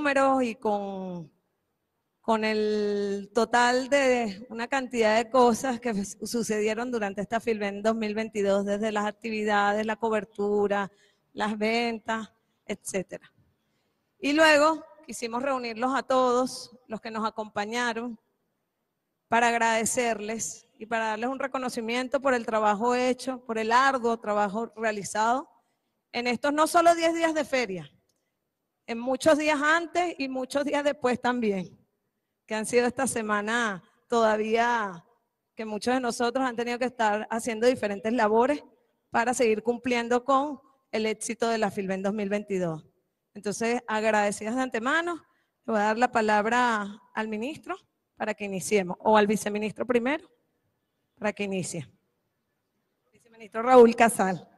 números y con el total de una cantidad de cosas que sucedieron durante esta Filven 2022, desde las actividades, la cobertura, las ventas, etcétera. Y luego quisimos reunirlos a todos los que nos acompañaron para agradecerles y para darles un reconocimiento por el trabajo hecho, por el arduo trabajo realizado en estos no solo 10 días de feria, en muchos días antes y muchos días después también, que han sido esta semana todavía que muchos de nosotros han tenido que estar haciendo diferentes labores para seguir cumpliendo con el éxito de la Filven 2022. Entonces, agradecidas de antemano, le voy a dar la palabra al ministro para que iniciemos, o al viceministro primero, para que inicie. Viceministro Raúl Casal.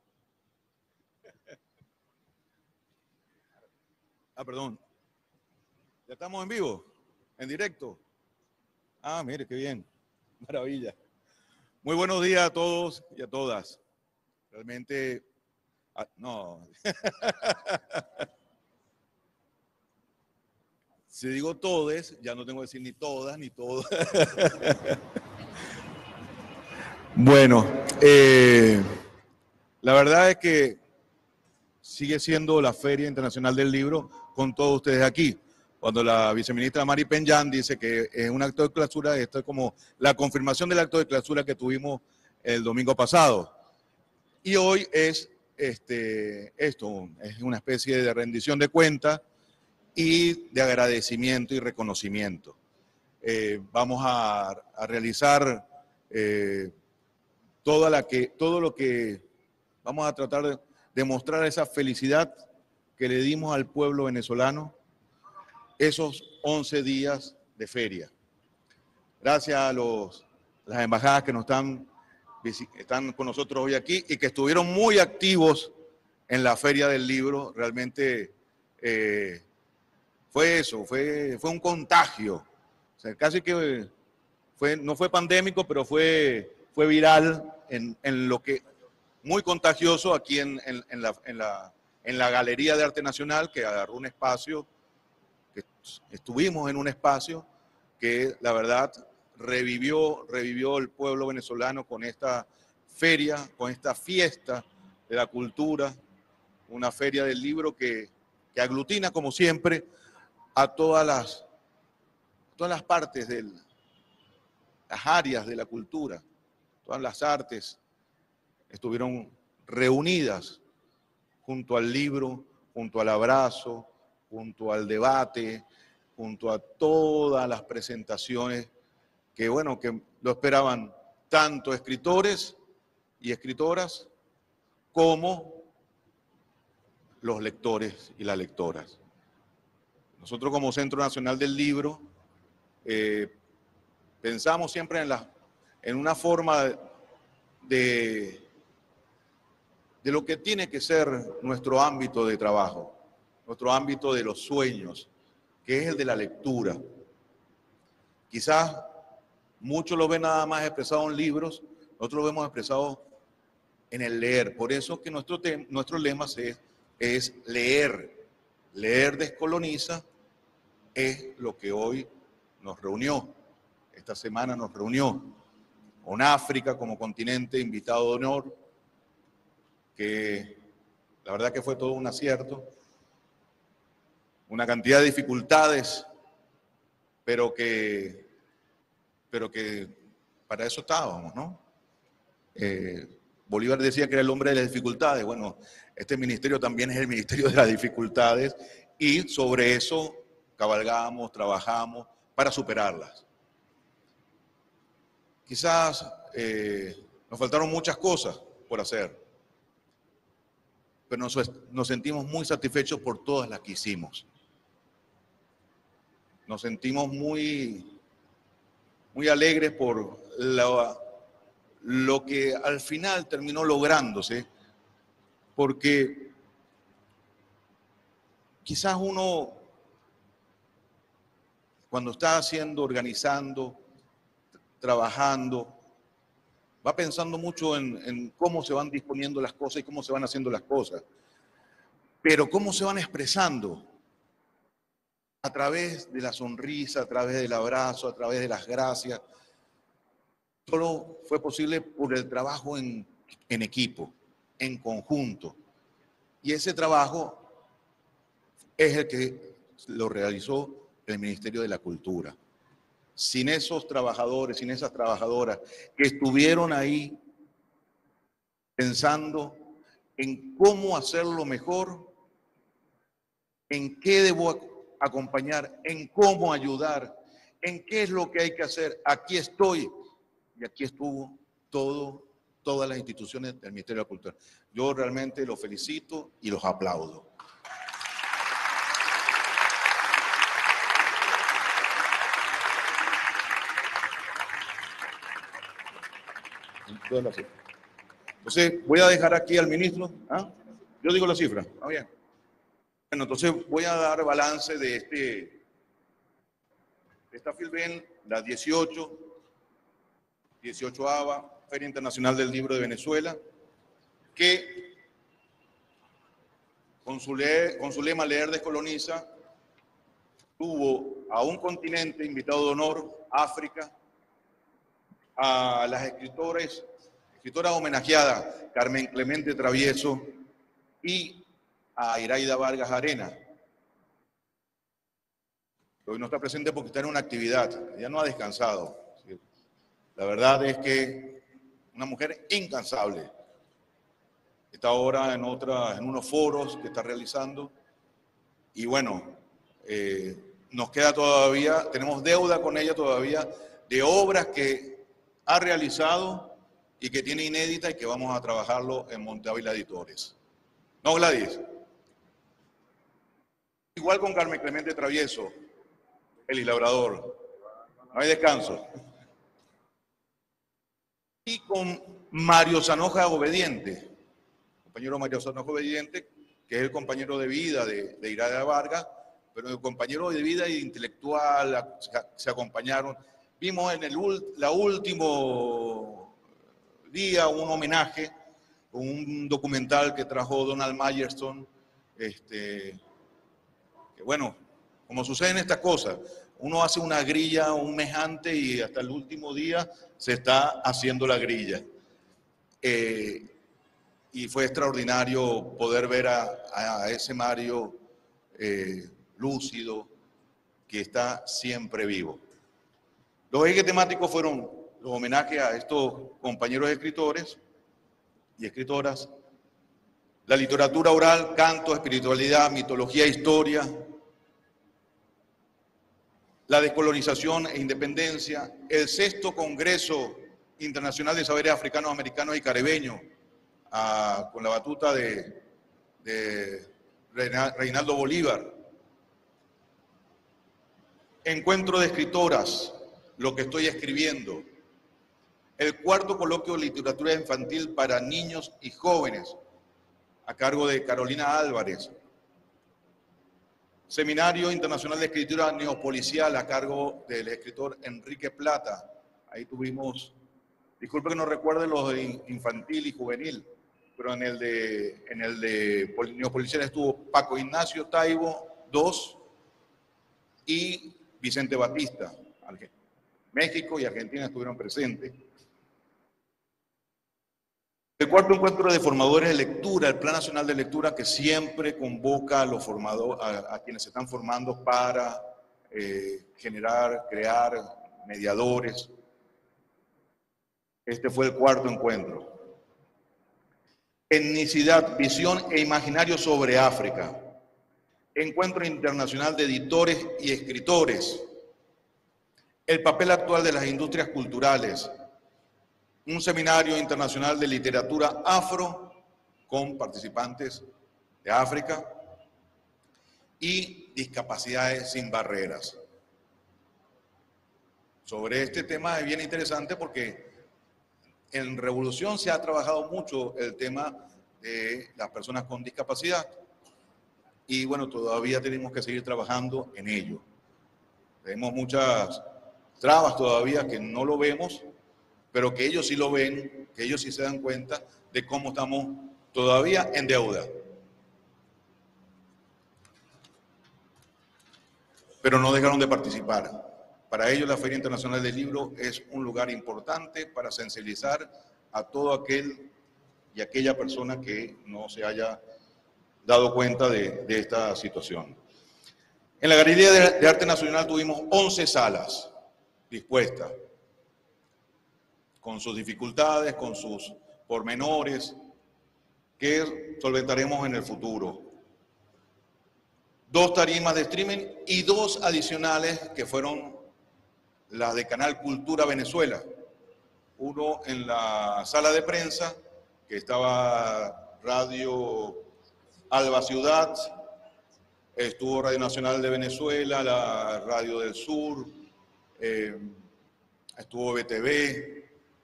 Perdón. ¿Ya estamos en vivo? ¿En directo? Mire, qué bien. Maravilla. Muy buenos días a todos y a todas. Realmente, no. Si digo todes, ya no tengo que decir ni todas ni todos. Bueno, la verdad es que sigue siendo la Feria Internacional del Libro con todos ustedes aquí. Cuando la viceministra Mari Penyán dice que es un acto de clausura, esto es como la confirmación del acto de clausura que tuvimos el domingo pasado. Y hoy es esto, es una especie de rendición de cuentas y de agradecimiento y reconocimiento. Vamos a realizar todo lo que vamos a tratar de demostrar esa felicidad que le dimos al pueblo venezolano esos 11 días de feria. Gracias a las embajadas que están con nosotros hoy aquí y que estuvieron muy activos en la Feria del Libro. Realmente fue eso, fue un contagio. O sea, casi que no fue pandémico, pero fue viral en lo que muy contagioso aquí en la Galería de Arte Nacional, que agarró un espacio, que estuvimos en un espacio que la verdad revivió el pueblo venezolano con esta feria, con esta fiesta de la cultura, una feria del libro que aglutina como siempre a todas las partes las áreas de la cultura, todas las artes estuvieron reunidas junto al libro, junto al abrazo, junto al debate, junto a todas las presentaciones que, bueno, que lo esperaban tanto escritores y escritoras como los lectores y las lectoras. Nosotros como Centro Nacional del Libro pensamos siempre en una forma de lo que tiene que ser nuestro ámbito de trabajo, nuestro ámbito de los sueños, que es el de la lectura. Quizás muchos lo ven nada más expresado en libros, nosotros lo vemos expresado en el leer. Por eso que nuestro lema es leer. Leer descoloniza es lo que hoy nos reunió, esta semana nos reunió, con África como continente invitado de honor, que la verdad que fue todo un acierto, una cantidad de dificultades, pero que para eso estábamos, ¿no? Bolívar decía que era el hombre de las dificultades. Bueno, este ministerio también es el ministerio de las dificultades y sobre eso cabalgamos, trabajamos para superarlas. Quizás nos faltaron muchas cosas por hacer, pero nos sentimos muy satisfechos por todas las que hicimos. Nos sentimos muy alegres por lo que al final terminó lográndose, porque quizás uno, cuando está haciendo, organizando, trabajando, va pensando mucho en cómo se van disponiendo las cosas y cómo se van haciendo las cosas, pero cómo se van expresando. a través de la sonrisa, a través del abrazo, a través de las gracias. Solo fue posible por el trabajo en equipo, en conjunto. Y ese trabajo es el que lo realizó el Ministerio de la Cultura. Sin esos trabajadores, sin esas trabajadoras que estuvieron ahí pensando en cómo hacerlo mejor, en qué debo acompañar, en cómo ayudar, en qué es lo que hay que hacer. Aquí estoy y aquí estuvo todas las instituciones del Ministerio de la Cultura. Yo realmente los felicito y los aplaudo. Entonces, voy a dejar aquí al ministro. ¿Ah? Yo digo la cifra. ¿Está bien? Bueno, entonces voy a dar balance de esta Filben, la 18ª Feria Internacional del Libro de Venezuela, que con su lema Leer Descoloniza, tuvo a un continente invitado de honor, África, a las escritoras homenajeadas, Carmen Clemente Travieso y a Iraida Vargas Arena. Hoy no está presente porque está en una actividad, ella no ha descansado. La verdad es que una mujer incansable. Está ahora en unos foros que está realizando y bueno, nos queda todavía, tenemos deuda con ella todavía de obras que ha realizado y que tiene inédita y que vamos a trabajarlo en Monte Ávila Editores. ¿No, Gladys? Igual con Carmen Clemente Travieso, el Labrador. No hay descanso. Y con Mario Zanoja Obediente, compañero Mario Zanoja Obediente, que es el compañero de vida de Iraida Vargas, pero el compañero de vida intelectual, se acompañaron. Vimos en la último día un homenaje, un documental que trajo Donald Myerson, que bueno, como suceden estas cosas, uno hace una grilla un mes antes y hasta el último día se está haciendo la grilla. Y fue extraordinario poder ver a ese Mario lúcido, que está siempre vivo. Los ejes temáticos fueron los homenajes a estos compañeros escritores y escritoras, la literatura oral, canto, espiritualidad, mitología, historia, la descolonización e independencia, el 6º Congreso Internacional de Saberes Africanos, Americanos y Caribeños, con la batuta de Reinaldo Bolívar. Encuentro de escritoras, lo que estoy escribiendo. El 4º Coloquio de Literatura Infantil para Niños y Jóvenes, a cargo de Carolina Álvarez. Seminario Internacional de Escritura Neopolicial, a cargo del escritor Enrique Plata. Ahí tuvimos, disculpe que no recuerde los de infantil y juvenil, pero en el de neopolicial estuvo Paco Ignacio Taibo II y Vicente Batista. México y Argentina estuvieron presentes. El 4º Encuentro de Formadores de Lectura, el Plan Nacional de Lectura, que siempre convoca a los formadores, a quienes se están formando para generar, crear mediadores. Este fue el 4º encuentro. Etnicidad, visión e imaginario sobre África. Encuentro Internacional de Editores y Escritores. El papel actual de las industrias culturales. Un seminario internacional de literatura afro con participantes de África y discapacidades sin barreras. Sobre este tema es bien interesante porque en Revolución se ha trabajado mucho el tema de las personas con discapacidad y bueno, todavía tenemos que seguir trabajando en ello. Tenemos muchas trabas todavía que no lo vemos, pero que ellos sí lo ven, que ellos sí se dan cuenta de cómo estamos todavía en deuda. pero no dejaron de participar. Para ellos la Feria Internacional del Libro es un lugar importante para sensibilizar a todo aquel y aquella persona que no se haya dado cuenta de esta situación. En la Galería de Arte Nacional tuvimos 11 salas dispuestas, con sus dificultades, con sus pormenores, que solventaremos en el futuro. 2 tarimas de streaming y 2 adicionales que fueron las de Canal Cultura Venezuela. Uno en la sala de prensa, que estaba Radio Alba Ciudad, estuvo Radio Nacional de Venezuela, la Radio del Sur, estuvo BTV,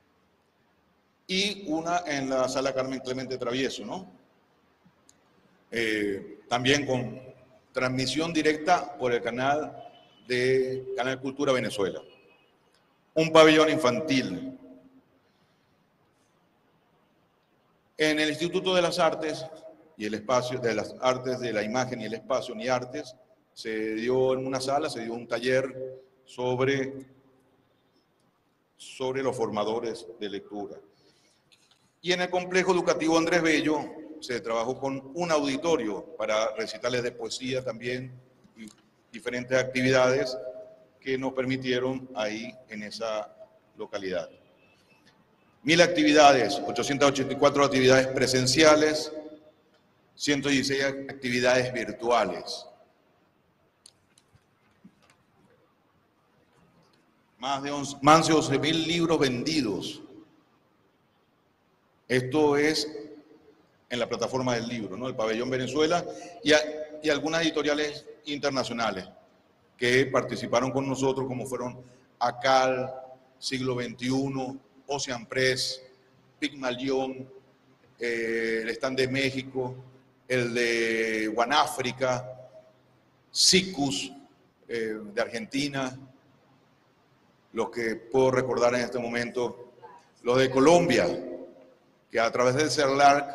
y una en la sala Carmen Clemente Travieso, ¿no? También con transmisión directa por el canal de Canal Cultura Venezuela. Un pabellón infantil. En el Instituto de las Artes y el Espacio de las Artes de la Imagen y el Espacio, UniArtes, se dio en una sala, se dio un taller sobre los formadores de lectura. Y en el Complejo Educativo Andrés Bello se trabajó con un auditorio para recitales de poesía también y diferentes actividades que nos permitieron ahí en esa localidad. 1000 actividades, 884 actividades presenciales, 116 actividades virtuales. Más de 11.000 libros vendidos. Esto es en la plataforma del libro, ¿no? El Pabellón Venezuela y algunas editoriales internacionales que participaron con nosotros, como fueron ACAL, Siglo XXI, Ocean Press, Pigmalión, el stand de México, el de Guanáfrica, SICUS de Argentina, los que puedo recordar en este momento, los de Colombia, que a través del CERLAC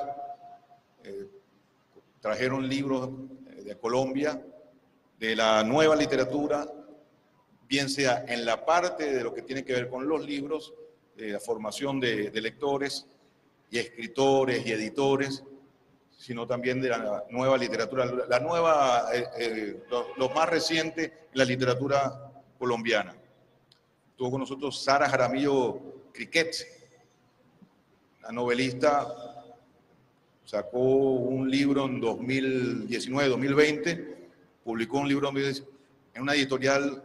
trajeron libros de Colombia, de la nueva literatura, bien sea en la parte de lo que tiene que ver con los libros, la formación de lectores y escritores y editores, sino también de la nueva literatura, la nueva, lo más reciente en la literatura colombiana. Estuvo con nosotros Sara Jaramillo Criquet, la novelista, sacó un libro en 2019-2020, publicó un libro en una editorial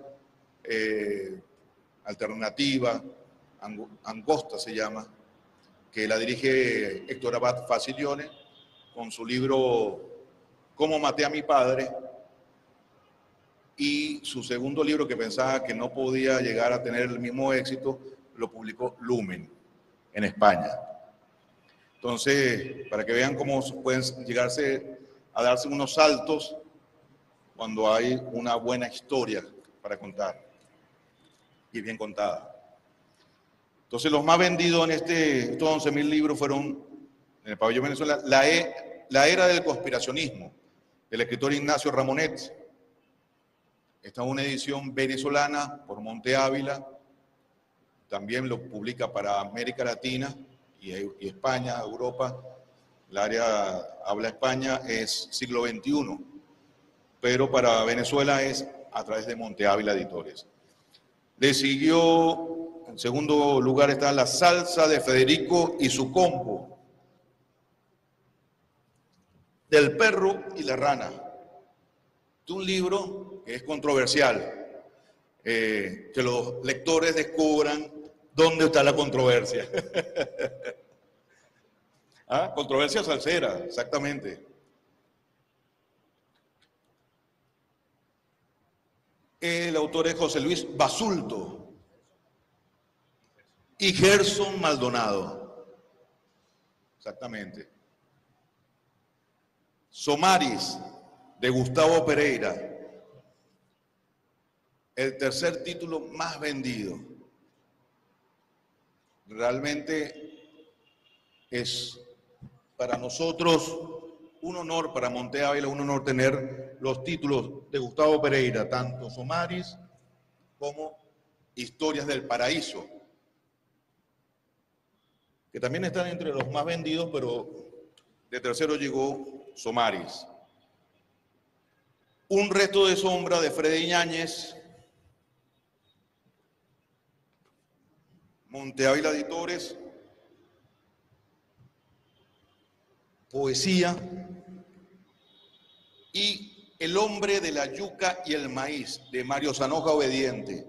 alternativa, Angosta se llama, que la dirige Héctor Abad Facilione, con su libro Cómo maté a mi padre, y su segundo libro, que pensaba que no podía llegar a tener el mismo éxito, lo publicó Lumen, en España. Entonces, para que vean cómo pueden llegarse a darse unos saltos cuando hay una buena historia para contar, y bien contada. Entonces, los más vendidos en estos 11.000 libros fueron, en el Pabellón Venezuela, La Era del Conspiracionismo, del escritor Ignacio Ramonet. Esta es una edición venezolana por Monte Ávila, también lo publica para América Latina y España, Europa. El área habla España es siglo XXI, pero para Venezuela es a través de Monte Ávila Editores. Le siguió, en segundo lugar está La Salsa de Federico y su combo, Del perro y la rana. Es un libro que es controversial, que los lectores descubran dónde está la controversia. ¿Ah? Controversia salsera, exactamente. El autor es José Luis Basulto y Gerson Maldonado. Exactamente. Somaris, de Gustavo Pereira. El tercer título más vendido. Realmente es para nosotros un honor para Monte Ávila, un honor tener los títulos de Gustavo Pereira, tanto Somaris como Historias del Paraíso, que también están entre los más vendidos, pero de tercero llegó Somaris. Un resto de sombra de Freddy Yáñez, Monte Ávila Editores, Poesía y El hombre de la yuca y el maíz, de Mario Zanoja Obediente.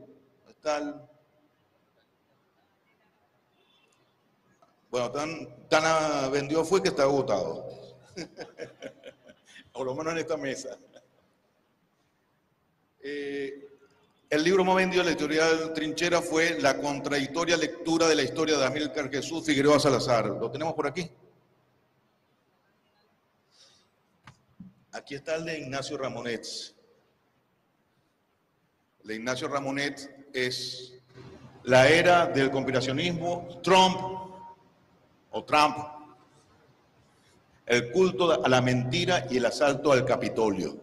Bueno, tan vendido fue que está agotado. Por lo menos en esta mesa. El libro más vendido de la editorial Trinchera fue La contradictoria lectura de la historia de Amílcar Jesús Figueroa Salazar. ¿Lo tenemos por aquí? Aquí está el de Ignacio Ramonet. El de Ignacio Ramonet es La era del conspiracionismo, Trump, el culto a la mentira y el asalto al Capitolio.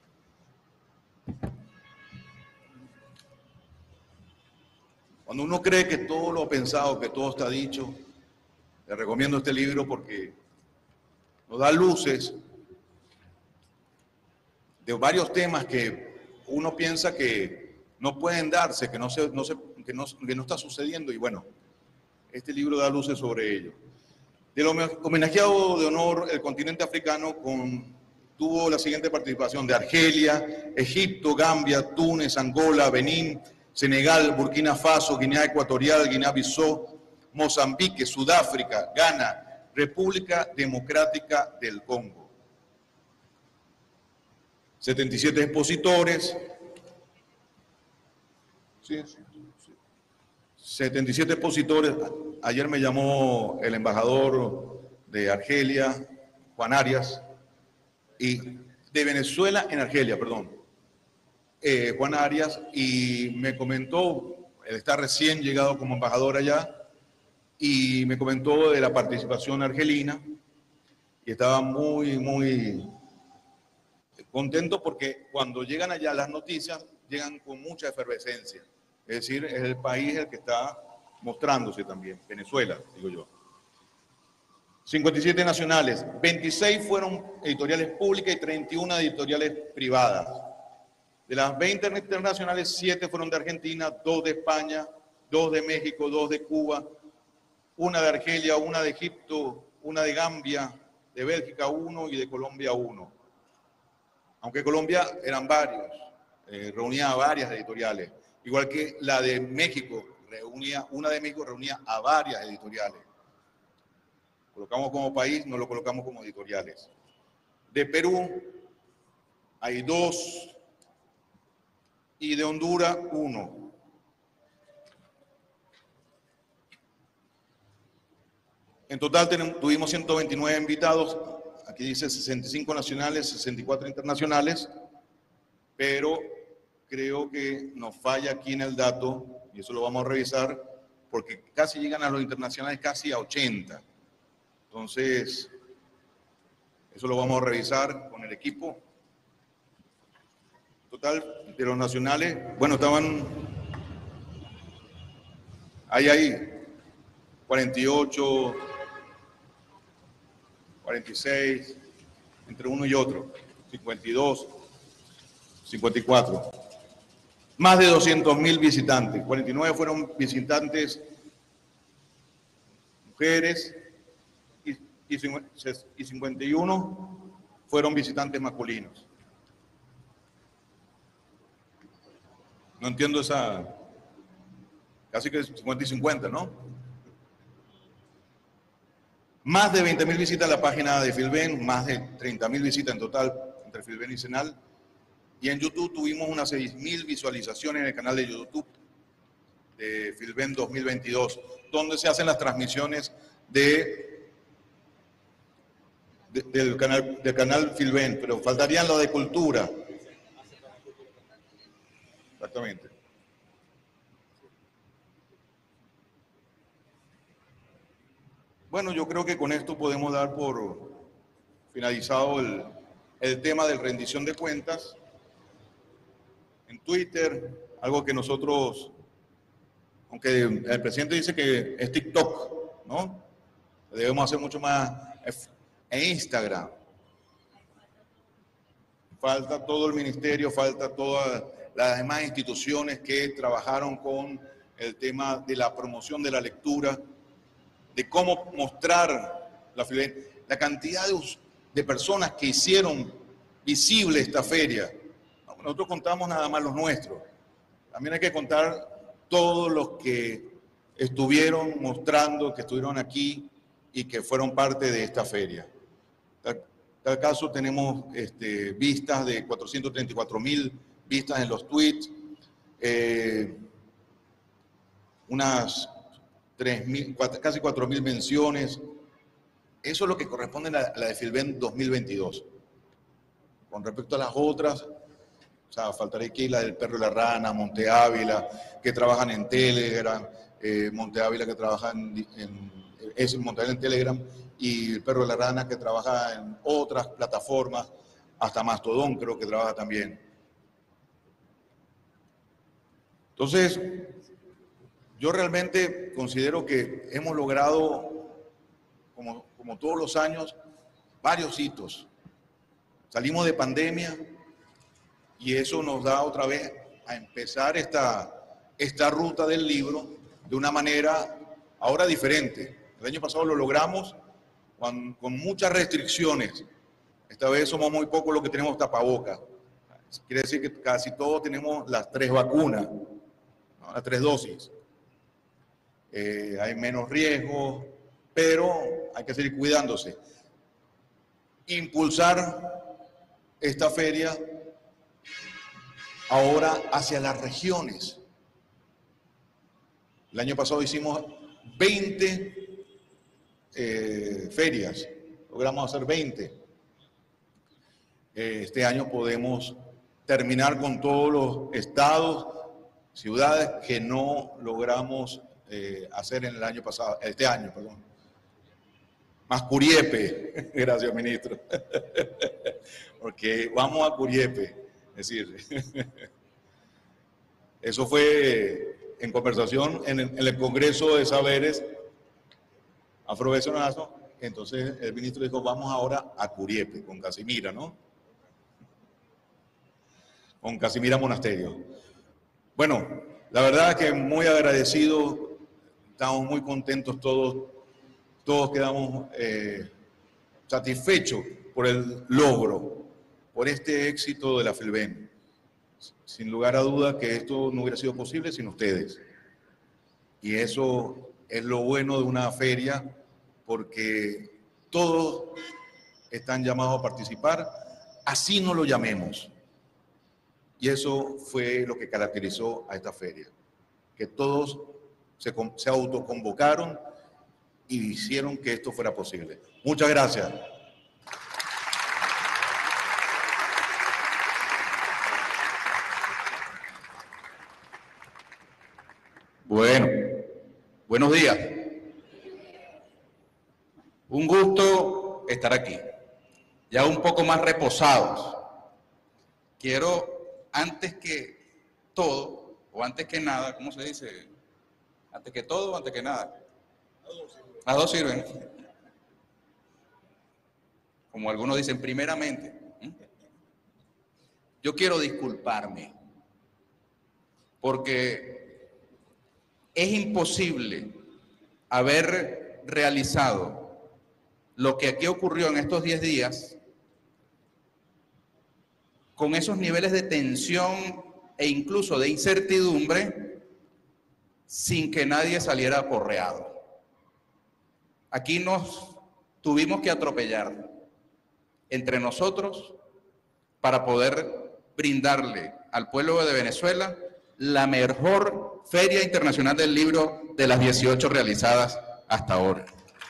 Cuando uno cree que todo lo pensado, que todo está dicho, le recomiendo este libro porque nos da luces de varios temas que uno piensa que no pueden darse, que no está sucediendo, y bueno, este libro da luces sobre ello. Del homenajeado de honor, el continente africano tuvo la siguiente participación: de Argelia, Egipto, Gambia, Túnez, Angola, Benín, Senegal, Burkina Faso, Guinea Ecuatorial, Guinea-Bissau, Mozambique, Sudáfrica, Ghana, República Democrática del Congo. 77 expositores, 77 expositores. Ayer me llamó el embajador de Argelia, Juan Arias, y de Venezuela en Argelia, perdón, Juan Arias, y me comentó, él está recién llegado como embajador allá, y me comentó de la participación argelina, y estaba muy contento porque cuando llegan allá las noticias, llegan con mucha efervescencia. Es decir, es el país el que está mostrándose también, Venezuela, digo yo. 57 nacionales, 26 fueron editoriales públicas y 31 editoriales privadas. De las 20 internacionales, 7 fueron de Argentina, 2 de España, 2 de México, 2 de Cuba, 1 de Argelia, 1 de Egipto, 1 de Gambia, de Bélgica 1 y de Colombia 1. Aunque Colombia eran varios, reunía a varias editoriales. Igual que la de México, una de México reunía a varias editoriales. Colocamos como país, no lo colocamos como editoriales. De Perú hay 2 y de Honduras 1. En total tuvimos 129 invitados, aquí dice 65 nacionales, 64 internacionales, pero creo que nos falla aquí en el dato, y eso lo vamos a revisar, porque casi llegan a los internacionales casi a 80. Entonces, eso lo vamos a revisar con el equipo. Total, de los nacionales, bueno, estaban ahí, 48, 46, entre uno y otro, 52, 54. Más de 200.000 visitantes, 49 fueron visitantes mujeres y 51 fueron visitantes masculinos. No entiendo esa, casi que 50 y 50, ¿no? Más de 20.000 visitas a la página de Filben, más de 30.000 visitas en total entre Filben y Senal. Y en YouTube tuvimos unas 6.000 visualizaciones en el canal de YouTube de Filben 2022, donde se hacen las transmisiones del canal Filben, pero faltarían lo de cultura. Exactamente. Bueno, yo creo que con esto podemos dar por finalizado el tema de rendición de cuentas en Twitter, algo que nosotros, aunque el presidente dice que es TikTok, ¿no? Debemos hacer mucho más en Instagram. Falta todo el ministerio, falta todas las demás instituciones que trabajaron con el tema de la promoción de la lectura, de cómo mostrar la cantidad de personas que hicieron visible esta feria. Nosotros contamos nada más los nuestros. También hay que contar todos los que estuvieron mostrando, que estuvieron aquí y que fueron parte de esta feria. En tal caso tenemos vistas de 434.000 vistas en los tweets, unas 3.000, casi 4.000 menciones. Eso es lo que corresponde a la de Filben 2022. Con respecto a las otras, o sea, faltaría aquí la del Perro y la Rana, Monte Ávila, que trabajan en Telegram, Monte Ávila que trabaja es Monte Ávila en Telegram, y el Perro y la Rana que trabaja en otras plataformas, hasta Mastodon creo que trabaja también. Entonces, yo realmente considero que hemos logrado, como todos los años, varios hitos. Salimos de pandemia y eso nos da otra vez a empezar esta ruta del libro de una manera ahora diferente. El año pasado lo logramos con muchas restricciones. Esta vez somos muy pocos los que tenemos tapabocas. Quiere decir que casi todos tenemos las 3 vacunas, ¿no? Las 3 dosis. Hay menos riesgo, pero hay que seguir cuidándose. Impulsar esta feria ahora hacia las regiones. El año pasado hicimos 20 ferias, logramos hacer 20. Este año podemos terminar con todos los estados, ciudades que no logramos hacer en el año pasado, este año, perdón. Más Curiepe, gracias ministro, porque vamos a Curiepe, es decir, eso fue en conversación en el Congreso de Saberes Afrovenezolano. Entonces el ministro dijo, vamos ahora a Curiepe, con Casimira, ¿no? Con Casimira Monasterio. Bueno, la verdad es que muy agradecido, estamos muy contentos todos quedamos satisfechos por el logro, por este éxito de la Filben. Sin lugar a dudas que esto no hubiera sido posible sin ustedes. Y eso es lo bueno de una feria, porque todos están llamados a participar, así no lo llamemos. Y eso fue lo que caracterizó a esta feria, que todos se autoconvocaron y hicieron que esto fuera posible. Muchas gracias. Bueno, buenos días. Un gusto estar aquí, ya un poco más reposados. Quiero, antes que todo, o antes que nada, ¿cómo se dice? Antes que todo o antes que nada. Las dos sirven. Como algunos dicen, primeramente. Yo quiero disculparme, porque es imposible haber realizado lo que aquí ocurrió en estos 10 días con esos niveles de tensión e incluso de incertidumbre sin que nadie saliera aporreado. Aquí nos tuvimos que atropellar entre nosotros para poder brindarle al pueblo de Venezuela la mejor Feria Internacional del Libro de las 18 realizadas hasta ahora.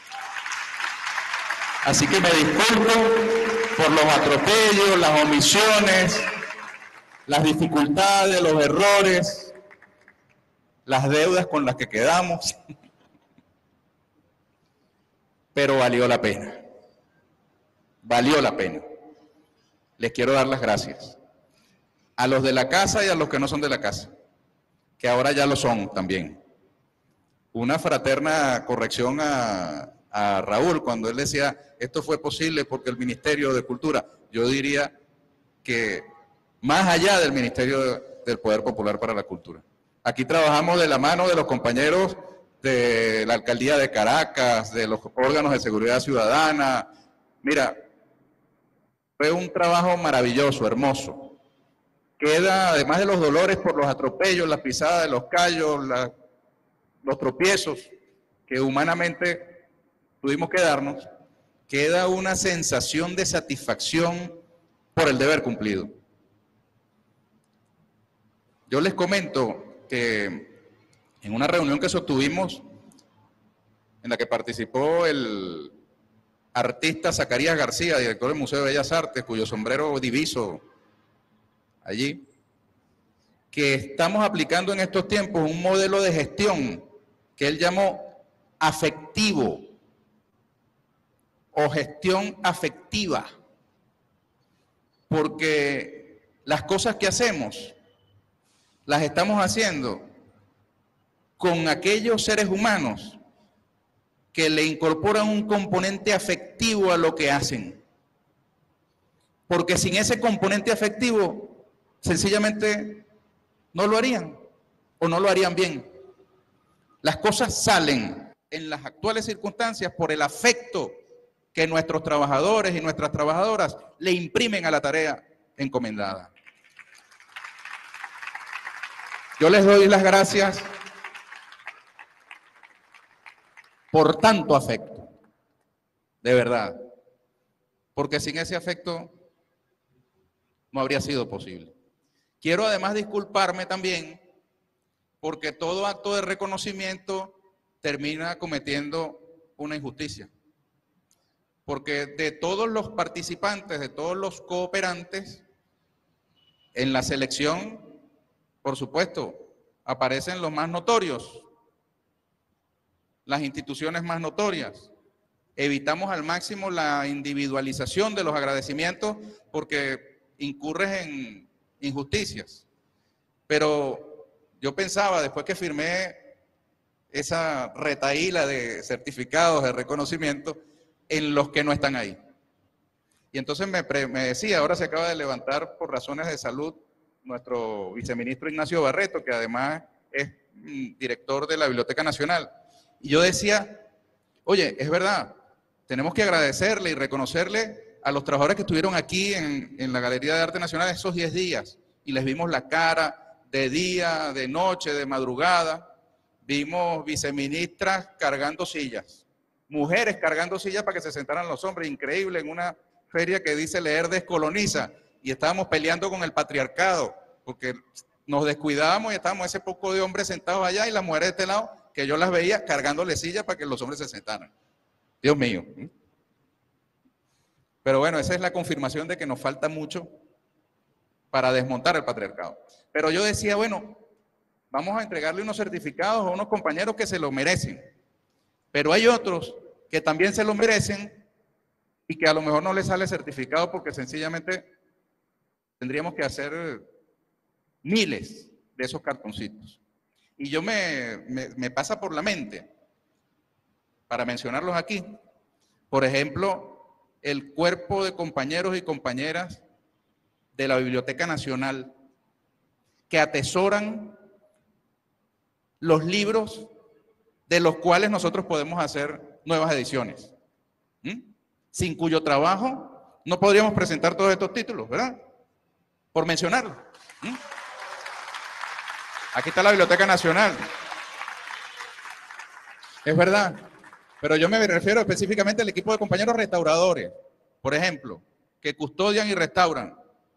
Así que me disculpo por los atropellos, las omisiones, las dificultades, los errores, las deudas con las que quedamos, pero valió la pena. Valió la pena. Les quiero dar las gracias. A los de la casa y a los que no son de la casa, que ahora ya lo son también. Una fraterna corrección a Raúl cuando él decía, esto fue posible porque el Ministerio de Cultura, yo diría que más allá del Ministerio del Poder Popular para la Cultura. Aquí trabajamos de la mano de los compañeros de la Alcaldía de Caracas, de los órganos de seguridad ciudadana. Mira, fue un trabajo maravilloso, hermoso. Queda, además de los dolores por los atropellos, las pisadas de los callos, los tropiezos que humanamente tuvimos que darnos, queda una sensación de satisfacción por el deber cumplido. Yo les comento que en una reunión que sostuvimos, en la que participó el artista Zacarías García, director del Museo de Bellas Artes, cuyo sombrero diviso allí, que estamos aplicando en estos tiempos un modelo de gestión que él llamó afectivo o gestión afectiva, porque las cosas que hacemos las estamos haciendo con aquellos seres humanos que le incorporan un componente afectivo a lo que hacen. Porque sin ese componente afectivo, sencillamente no lo harían o no lo harían bien. Las cosas salen en las actuales circunstancias por el afecto que nuestros trabajadores y nuestras trabajadoras le imprimen a la tarea encomendada. Yo les doy las gracias por tanto afecto, de verdad, porque sin ese afecto no habría sido posible. Quiero además disculparme también porque todo acto de reconocimiento termina cometiendo una injusticia. Porque de todos los participantes, de todos los cooperantes, en la selección, por supuesto, aparecen los más notorios, las instituciones más notorias. Evitamos al máximo la individualización de los agradecimientos porque incurres en injusticias. Pero yo pensaba, después que firmé esa retahíla de certificados de reconocimiento, en los que no están ahí. Y entonces me decía, ahora se acaba de levantar por razones de salud nuestro viceministro Ignacio Barreto, que además es director de la Biblioteca Nacional. Y yo decía, oye, es verdad, tenemos que agradecerle y reconocerle a los trabajadores que estuvieron aquí en la Galería de Arte Nacional esos 10 días y les vimos la cara de día, de noche, de madrugada. Vimos viceministras cargando sillas, mujeres cargando sillas para que se sentaran los hombres, increíble, en una feria que dice leer descoloniza, y estábamos peleando con el patriarcado, porque nos descuidábamos y estábamos ese poco de hombres sentados allá y las mujeres de este lado, que yo las veía cargándole sillas para que los hombres se sentaran. Dios mío. Pero bueno, esa es la confirmación de que nos falta mucho para desmontar el patriarcado. Pero yo decía, bueno, vamos a entregarle unos certificados a unos compañeros que se lo merecen. Pero hay otros que también se lo merecen y que a lo mejor no les sale certificado porque sencillamente tendríamos que hacer miles de esos cartoncitos. Y yo me pasa por la mente, para mencionarlos aquí, por ejemplo, el cuerpo de compañeros y compañeras de la Biblioteca Nacional que atesoran los libros de los cuales nosotros podemos hacer nuevas ediciones, sin cuyo trabajo no podríamos presentar todos estos títulos, ¿verdad? Por mencionarlo. Aquí está la Biblioteca Nacional. Es verdad, pero yo me refiero específicamente al equipo de compañeros restauradores, por ejemplo, que custodian y restauran,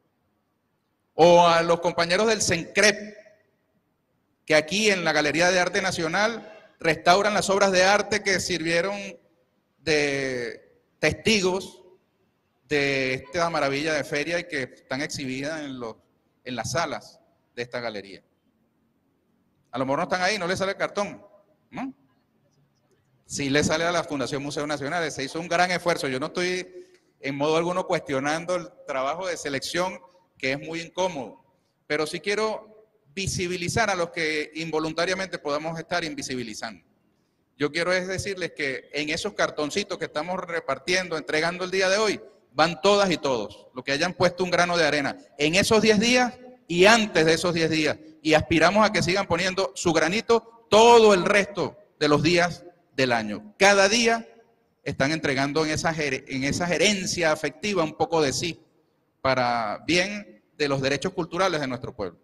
o a los compañeros del CENCREP, que aquí en la Galería de Arte Nacional restauran las obras de arte que sirvieron de testigos de esta maravilla de feria y que están exhibidas en las salas de esta galería. A lo mejor no están ahí, no les sale el cartón, ¿no? Sí le sale a la Fundación Museo Nacional, se hizo un gran esfuerzo. Yo no estoy en modo alguno cuestionando el trabajo de selección, que es muy incómodo. Pero sí quiero visibilizar a los que involuntariamente podamos estar invisibilizando. Yo quiero es decirles que en esos cartoncitos que estamos repartiendo, entregando el día de hoy, van todas y todos, los que hayan puesto un grano de arena en esos 10 días y antes de esos 10 días. Y aspiramos a que sigan poniendo su granito todo el resto de los días del año. Cada día están entregando en esa gerencia afectiva un poco de sí, para bien de los derechos culturales de nuestro pueblo.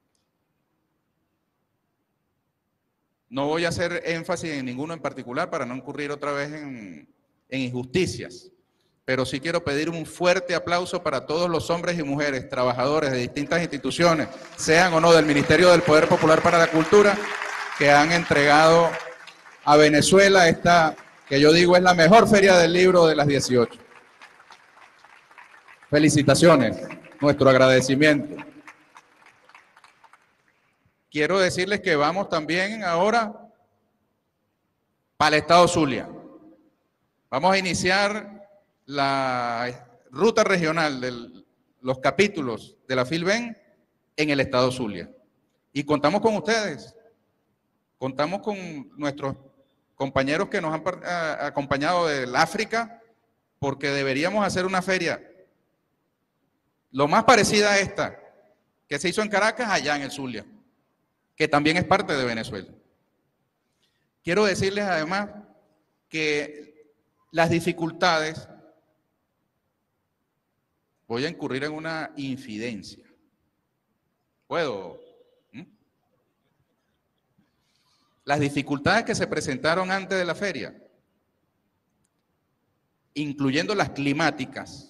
No voy a hacer énfasis en ninguno en particular para no incurrir otra vez en injusticias, pero sí quiero pedir un fuerte aplauso para todos los hombres y mujeres, trabajadores de distintas instituciones, sean o no del Ministerio del Poder Popular para la Cultura, que han entregado a Venezuela esta, que yo digo es la mejor feria del libro de las 18. Felicitaciones, nuestro agradecimiento. Quiero decirles que vamos también ahora para el estado Zulia. Vamos a iniciar la ruta regional de los capítulos de la FILBEN en el estado Zulia. Y contamos con ustedes, contamos con nuestros compañeros que nos han acompañado del África, porque deberíamos hacer una feria lo más parecida a esta, que se hizo en Caracas, allá en el Zulia, que también es parte de Venezuela. Quiero decirles además que las dificultades, voy a incurrir en una infidencia. ¿Puedo? Las dificultades que se presentaron antes de la feria, incluyendo las climáticas,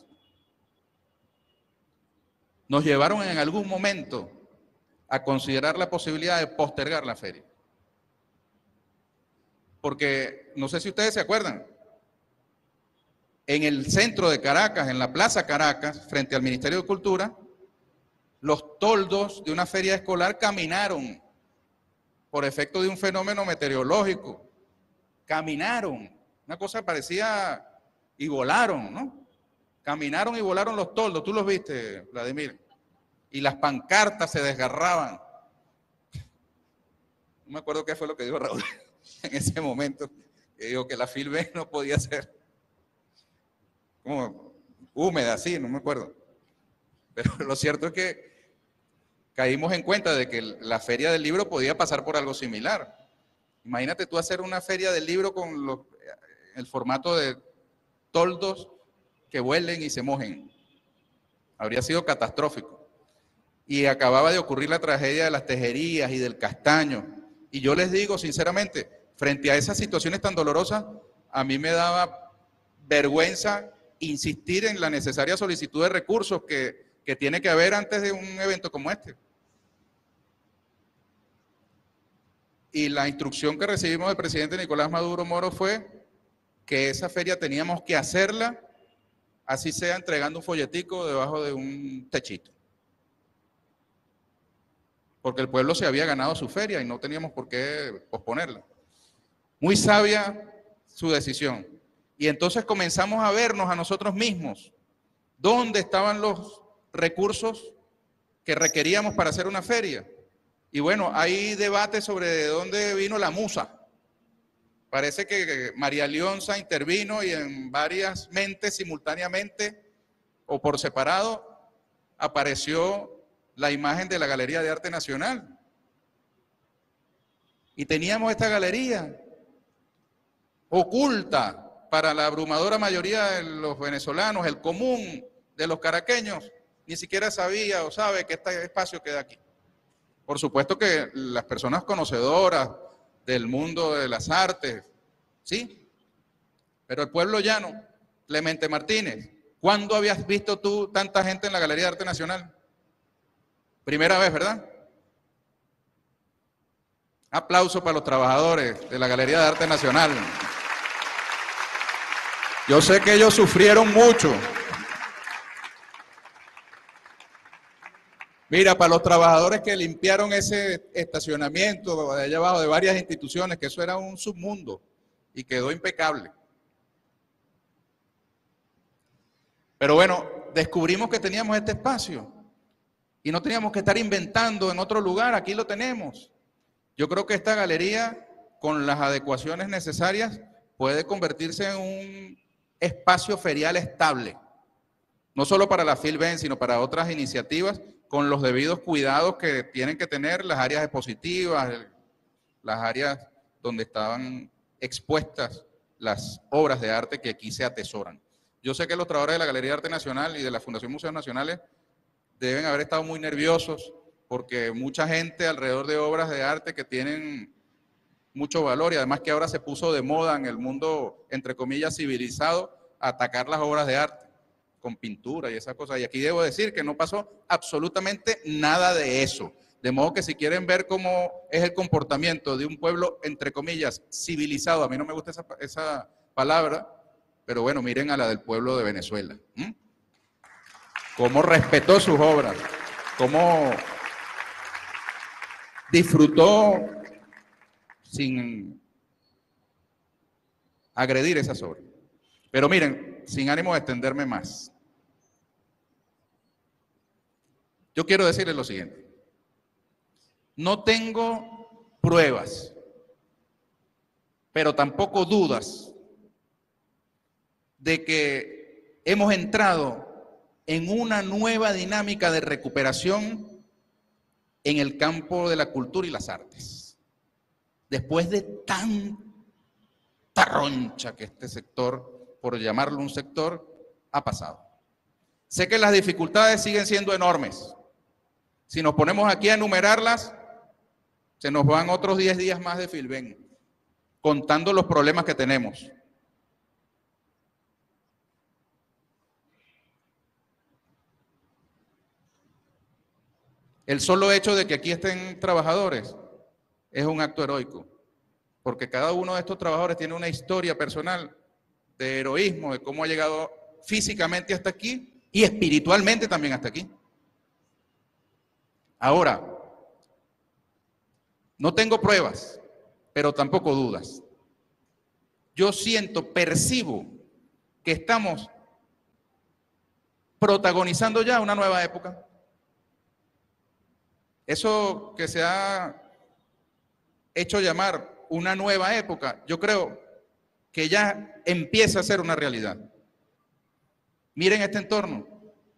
nos llevaron en algún momento a considerar la posibilidad de postergar la feria. Porque, no sé si ustedes se acuerdan, en el centro de Caracas, en la Plaza Caracas, frente al Ministerio de Cultura, los toldos de una feria escolar caminaron por efecto de un fenómeno meteorológico. Caminaron, una cosa parecía, y volaron, ¿no? Caminaron y volaron los toldos, tú los viste, Vladimir, y las pancartas se desgarraban. No me acuerdo qué fue lo que dijo Raúl en ese momento, que dijo que la FILBEN no podía ser como húmeda, así, no me acuerdo. Pero lo cierto es que caímos en cuenta de que la feria del libro podía pasar por algo similar. Imagínate tú hacer una feria del libro con el formato de toldos que vuelen y se mojen. Habría sido catastrófico. Y acababa de ocurrir la tragedia de las tejerías y del castaño. Y yo les digo sinceramente, frente a esas situaciones tan dolorosas, a mí me daba vergüenza insistir en la necesaria solicitud de recursos que tiene que haber antes de un evento como este. Y la instrucción que recibimos del presidente Nicolás Maduro Moro fue que esa feria teníamos que hacerla, así sea entregando un folletico debajo de un techito. Porque el pueblo se había ganado su feria y no teníamos por qué posponerla. Muy sabia su decisión. Y entonces comenzamos a vernos a nosotros mismos. ¿Dónde estaban los recursos que requeríamos para hacer una feria? Y bueno, hay debate sobre de dónde vino la musa. Parece que María Leonza intervino y en varias mentes simultáneamente o por separado apareció la imagen de la Galería de Arte Nacional. Y teníamos esta galería oculta para la abrumadora mayoría de los venezolanos, el común de los caraqueños, ni siquiera sabía o sabe que este espacio queda aquí. Por supuesto que las personas conocedoras del mundo de las artes, ¿sí? Pero el pueblo llano, Clemente Martínez, ¿cuándo habías visto tú tanta gente en la Galería de Arte Nacional? Primera vez, ¿verdad? Aplauso para los trabajadores de la Galería de Arte Nacional. Yo sé que ellos sufrieron mucho. Mira, para los trabajadores que limpiaron ese estacionamiento de allá abajo de varias instituciones, que eso era un submundo y quedó impecable. Pero bueno, descubrimos que teníamos este espacio y no teníamos que estar inventando en otro lugar, aquí lo tenemos. Yo creo que esta galería, con las adecuaciones necesarias, puede convertirse en un espacio ferial estable, no solo para la FILBEN, sino para otras iniciativas, con los debidos cuidados que tienen que tener las áreas expositivas, las áreas donde estaban expuestas las obras de arte que aquí se atesoran. Yo sé que los trabajadores de la Galería de Arte Nacional y de la Fundación Museos Nacionales deben haber estado muy nerviosos porque mucha gente alrededor de obras de arte que tienen mucho valor y además que ahora se puso de moda en el mundo, entre comillas, civilizado, atacar las obras de arte con pintura y esas cosas. Y aquí debo decir que no pasó absolutamente nada de eso. De modo que si quieren ver cómo es el comportamiento de un pueblo, entre comillas, civilizado, a mí no me gusta esa palabra, pero bueno, miren a la del pueblo de Venezuela. Cómo respetó sus obras, cómo disfrutó sin agredir esas obras. Pero miren, sin ánimo de extenderme más, yo quiero decirles lo siguiente. No tengo pruebas, pero tampoco dudas de que hemos entrado en una nueva dinámica de recuperación en el campo de la cultura y las artes. Después de tanta roncha que este sector, por llamarlo un sector, ha pasado. Sé que las dificultades siguen siendo enormes. Si nos ponemos aquí a enumerarlas, se nos van otros 10 días más de FILBEN, contando los problemas que tenemos. El solo hecho de que aquí estén trabajadores es un acto heroico, porque cada uno de estos trabajadores tiene una historia personal de heroísmo, de cómo ha llegado físicamente hasta aquí y espiritualmente también hasta aquí. Ahora, no tengo pruebas, pero tampoco dudas. Yo siento, percibo que estamos protagonizando ya una nueva época. Eso que se ha hecho llamar una nueva época, yo creo que ya empieza a ser una realidad. Miren este entorno.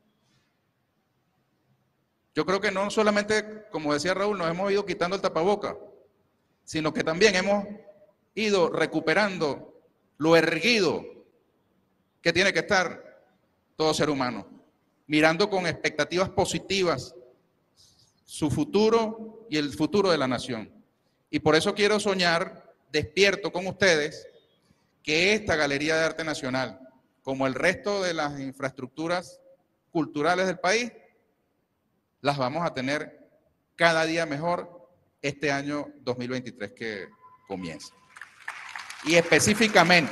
Yo creo que no solamente, como decía Raúl, nos hemos ido quitando el tapaboca, sino que también hemos ido recuperando lo erguido que tiene que estar todo ser humano, mirando con expectativas positivas su futuro y el futuro de la nación. Y por eso quiero soñar, despierto con ustedes, que esta Galería de Arte Nacional, como el resto de las infraestructuras culturales del país, las vamos a tener cada día mejor este año 2023 que comienza. Y específicamente,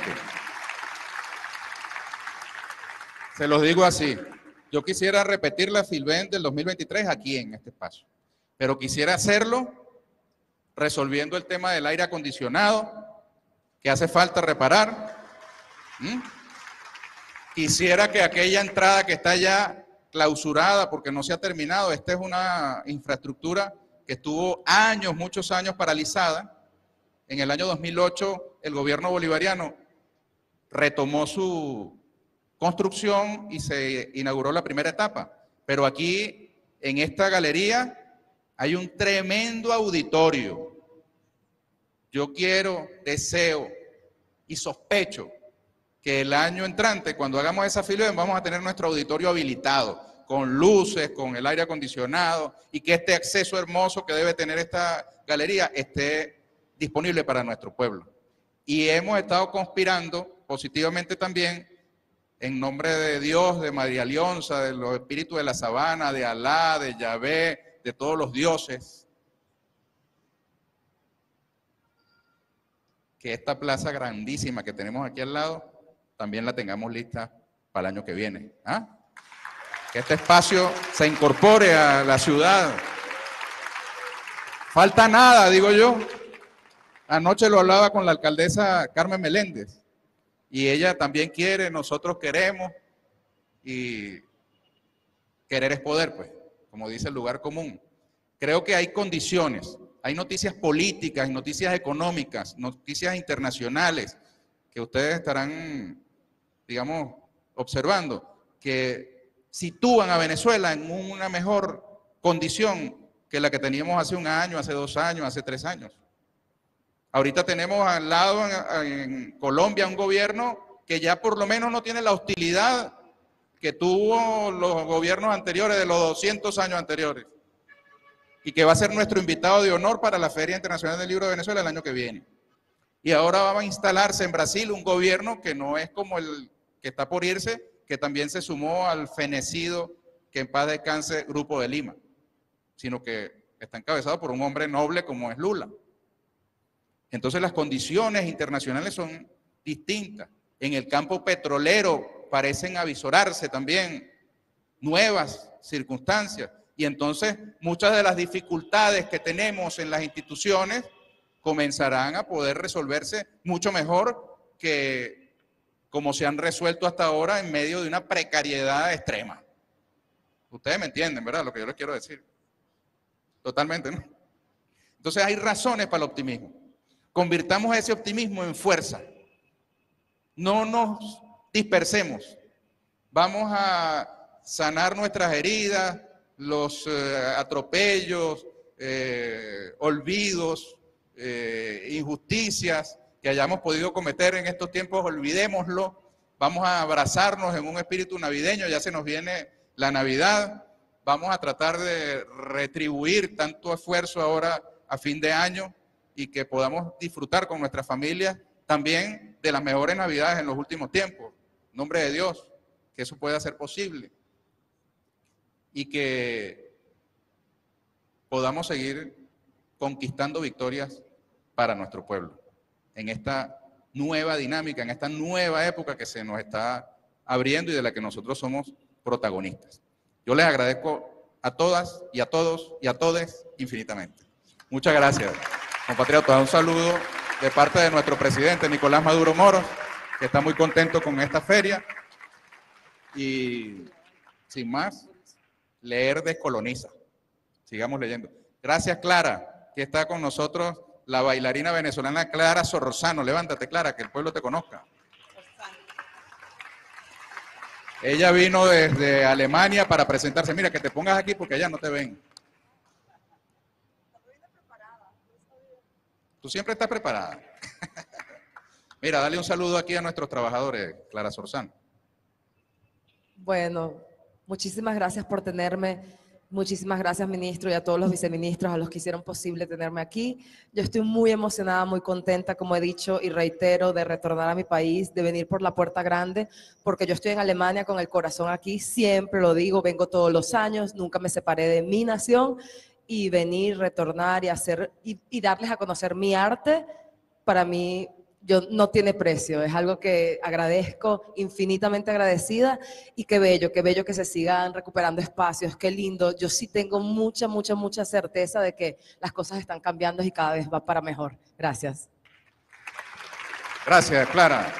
se los digo así, yo quisiera repetir la FILBEN del 2023 aquí en este espacio, pero quisiera hacerlo resolviendo el tema del aire acondicionado, que hace falta reparar. Quisiera que aquella entrada que está ya clausurada porque no se ha terminado, esta es una infraestructura que estuvo años, muchos años paralizada. En el año 2008 el gobierno bolivariano retomó su construcción y se inauguró la primera etapa. Pero aquí, en esta galería, hay un tremendo auditorio. Yo quiero, deseo y sospecho que el año entrante, cuando hagamos esa FILBEN, vamos a tener nuestro auditorio habilitado, con luces, con el aire acondicionado, y que este acceso hermoso que debe tener esta galería esté disponible para nuestro pueblo. Y hemos estado conspirando positivamente también en nombre de Dios, de María Leonza, de los espíritus de la sabana, de Alá, de Yahvé, de todos los dioses, que esta plaza grandísima que tenemos aquí al lado, también la tengamos lista para el año que viene. Que este espacio se incorpore a la ciudad. Falta nada, digo yo. Anoche lo hablaba con la alcaldesa Carmen Meléndez, y ella también quiere, nosotros queremos, y querer es poder, pues, como dice el lugar común. Creo que hay condiciones, hay noticias políticas, noticias económicas, noticias internacionales que ustedes estarán, digamos, observando, que sitúan a Venezuela en una mejor condición que la que teníamos hace un año, hace 2 años, hace 3 años. Ahorita tenemos al lado en Colombia un gobierno que ya por lo menos no tiene la hostilidad que tuvo los gobiernos anteriores, de los 200 años anteriores, y que va a ser nuestro invitado de honor para la Feria Internacional del Libro de Venezuela el año que viene. Y ahora va a instalarse en Brasil un gobierno que no es como el que está por irse, que también se sumó al fenecido, que en paz descanse, Grupo de Lima, sino que está encabezado por un hombre noble como es Lula. Entonces las condiciones internacionales son distintas. En el campo petrolero parecen avisorarse también nuevas circunstancias. Y entonces muchas de las dificultades que tenemos en las instituciones comenzarán a poder resolverse mucho mejor que como se han resuelto hasta ahora en medio de una precariedad extrema. Ustedes me entienden, ¿verdad? Lo que yo les quiero decir. Totalmente, ¿no? Entonces hay razones para el optimismo. Convirtamos ese optimismo en fuerza. No nos dispersemos. Vamos a sanar nuestras heridas, los atropellos, olvidos, injusticias que hayamos podido cometer en estos tiempos, olvidémoslo. Vamos a abrazarnos en un espíritu navideño, ya se nos viene la Navidad. Vamos a tratar de retribuir tanto esfuerzo ahora a fin de año y que podamos disfrutar con nuestras familias también de las mejores Navidades en los últimos tiempos. En nombre de Dios, que eso pueda ser posible y que podamos seguir conquistando victorias para nuestro pueblo en esta nueva dinámica, en esta nueva época que se nos está abriendo y de la que nosotros somos protagonistas. Yo les agradezco a todas y a todos y a todes infinitamente. Muchas gracias, compatriotas. Un saludo de parte de nuestro presidente Nicolás Maduro Moros, que está muy contento con esta feria. Y sin más, leer descoloniza. Sigamos leyendo. Gracias, Clara, que está con nosotros, la bailarina venezolana Clara Sorrosano. Levántate, Clara, que el pueblo te conozca. Ella vino desde Alemania para presentarse. Mira, que te pongas aquí porque allá no te ven. Tú siempre estás preparada. Mira, dale un saludo aquí a nuestros trabajadores, Clara Sorrosano. Bueno, muchísimas gracias por tenerme. Muchísimas gracias, ministro, y a todos los viceministros, a los que hicieron posible tenerme aquí. Yo estoy muy emocionada, muy contenta, como he dicho y reitero, de retornar a mi país, de venir por la puerta grande, porque yo estoy en Alemania con el corazón aquí, siempre lo digo, vengo todos los años, nunca me separé de mi nación, y venir, retornar y hacer y darles a conocer mi arte, para mí no tiene precio, es algo que agradezco, infinitamente agradecida, y qué bello que se sigan recuperando espacios, qué lindo. Yo sí tengo mucha certeza de que las cosas están cambiando y cada vez va para mejor. Gracias. Gracias, Clara.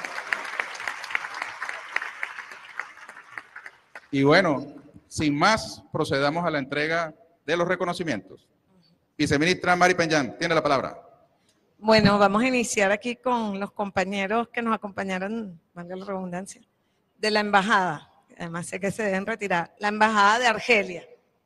Y bueno, sin más, procedamos a la entrega de los reconocimientos. Viceministra Mari Peñán, tiene la palabra. Bueno, vamos a iniciar aquí con los compañeros que nos acompañaron, valga la redundancia, de la embajada. Además sé que se deben retirar. La embajada de Argelia.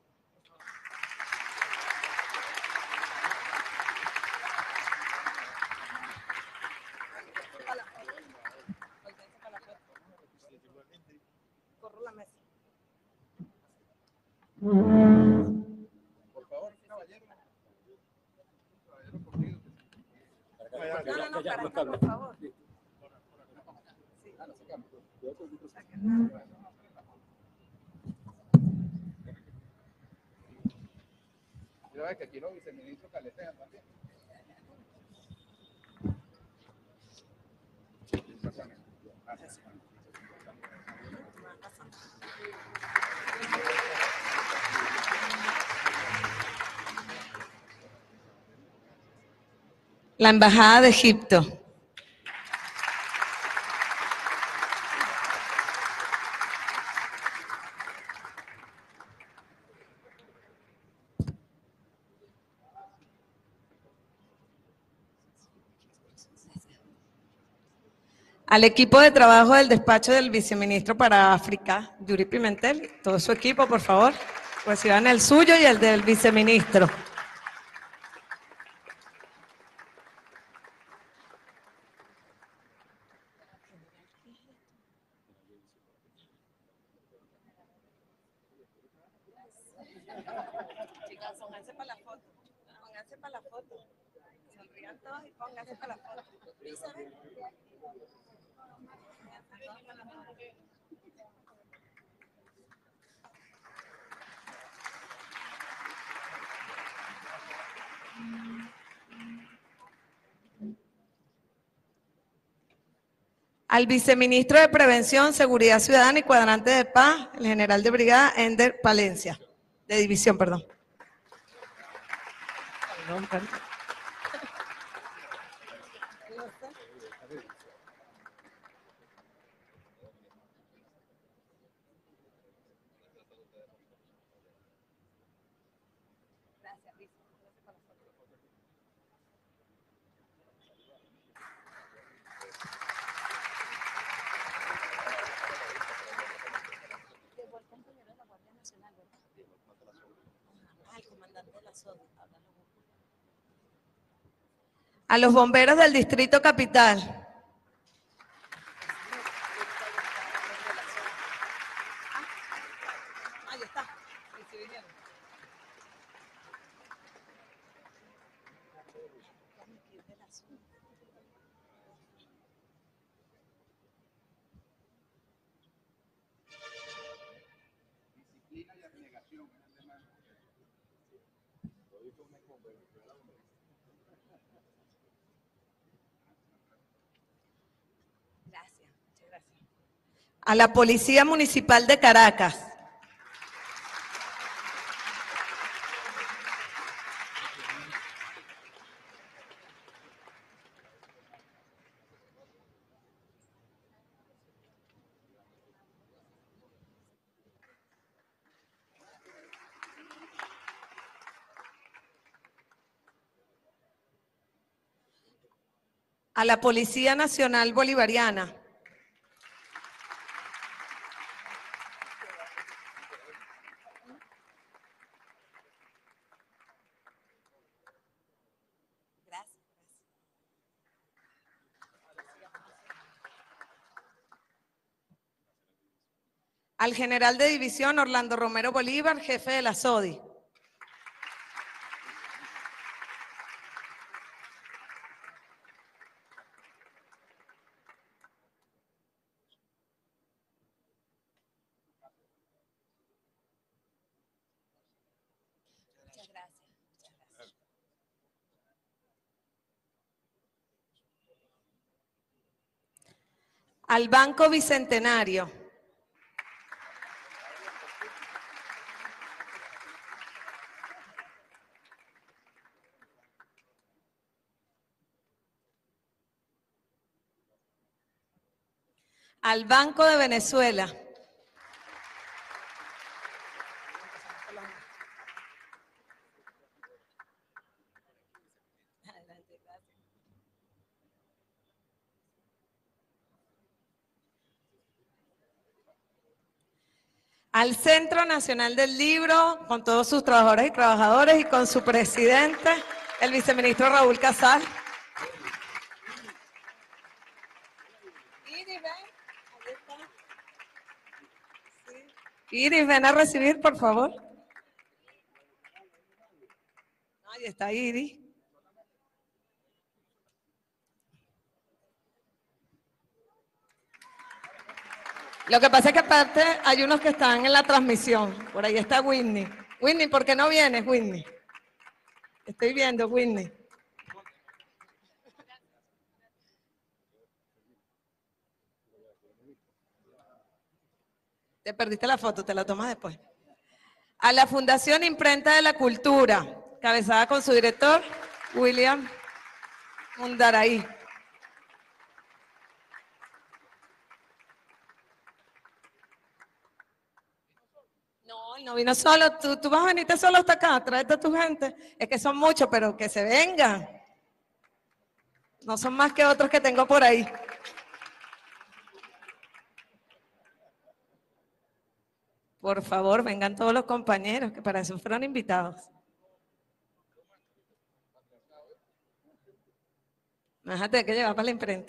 Por favor, caballero. No, para acá, por favor. Mira, que aquí los viceministros caletean también. La embajada de Egipto. Al equipo de trabajo del despacho del viceministro para África, Yuri Pimentel, todo su equipo, por favor, reciban el suyo y el del viceministro. Chicas, pónganse para la foto. Pónganse para la foto. Sonrían todos y pónganse para la foto. Al viceministro de Prevención, Seguridad Ciudadana y Cuadrante de Paz, el general de brigada Ender Palencia, de división, perdón. A los bomberos del Distrito Capital. Ahí está. Gracias, muchas gracias. A la Policía Municipal de Caracas. A la Policía Nacional Bolivariana. Gracias. Al general de división Orlando Romero Bolívar, jefe de la SODI. Muchas gracias. Al Banco Bicentenario. Al Banco de Venezuela. Al Centro Nacional del Libro, con todos sus trabajadores y trabajadoras y con su presidente, el viceministro Raúl Casal. Iris, ven. Ahí está. Sí. Iris, ven a recibir, por favor. Ahí está Iris. Lo que pasa es que aparte hay unos que están en la transmisión. Por ahí está Whitney. Whitney, ¿por qué no vienes, Whitney? Estoy viendo, Whitney. Te perdiste la foto, te la tomas después. A la Fundación Imprenta de la Cultura, cabezada con su director, William Mundaraí. No, él no vino solo. Tú vas a venirte solo hasta acá, tráete a tu gente. Es que son muchos, pero que se vengan. No son más que otros que tengo por ahí. Por favor, vengan todos los compañeros, que para eso fueron invitados. Me vas a tener que llevar para la imprenta.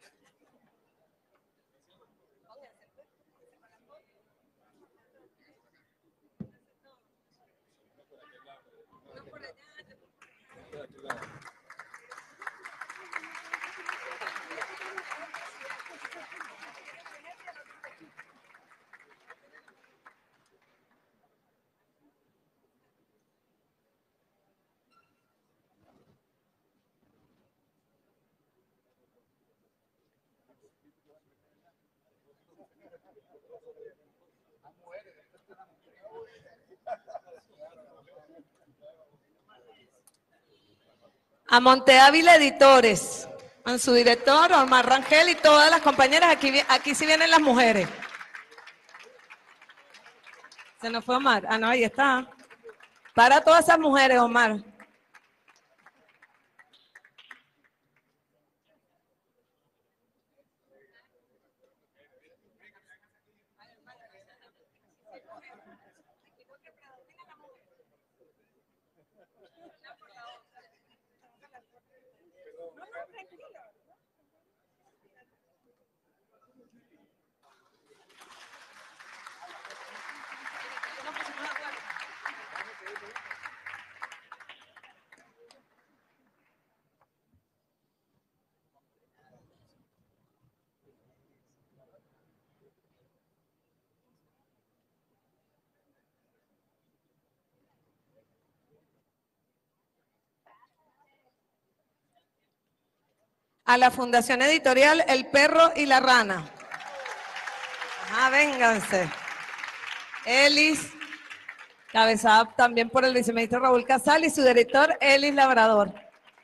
A Monte Ávila Editores, con su director, Omar Rangel y todas las compañeras, aquí sí vienen las mujeres. Se nos fue Omar. Ah, no, ahí está. Para todas esas mujeres, Omar. A la Fundación Editorial El Perro y la Rana. Ajá, vénganse. Elis, cabezada también por el viceministro Raúl Casal y su director Elis Labrador.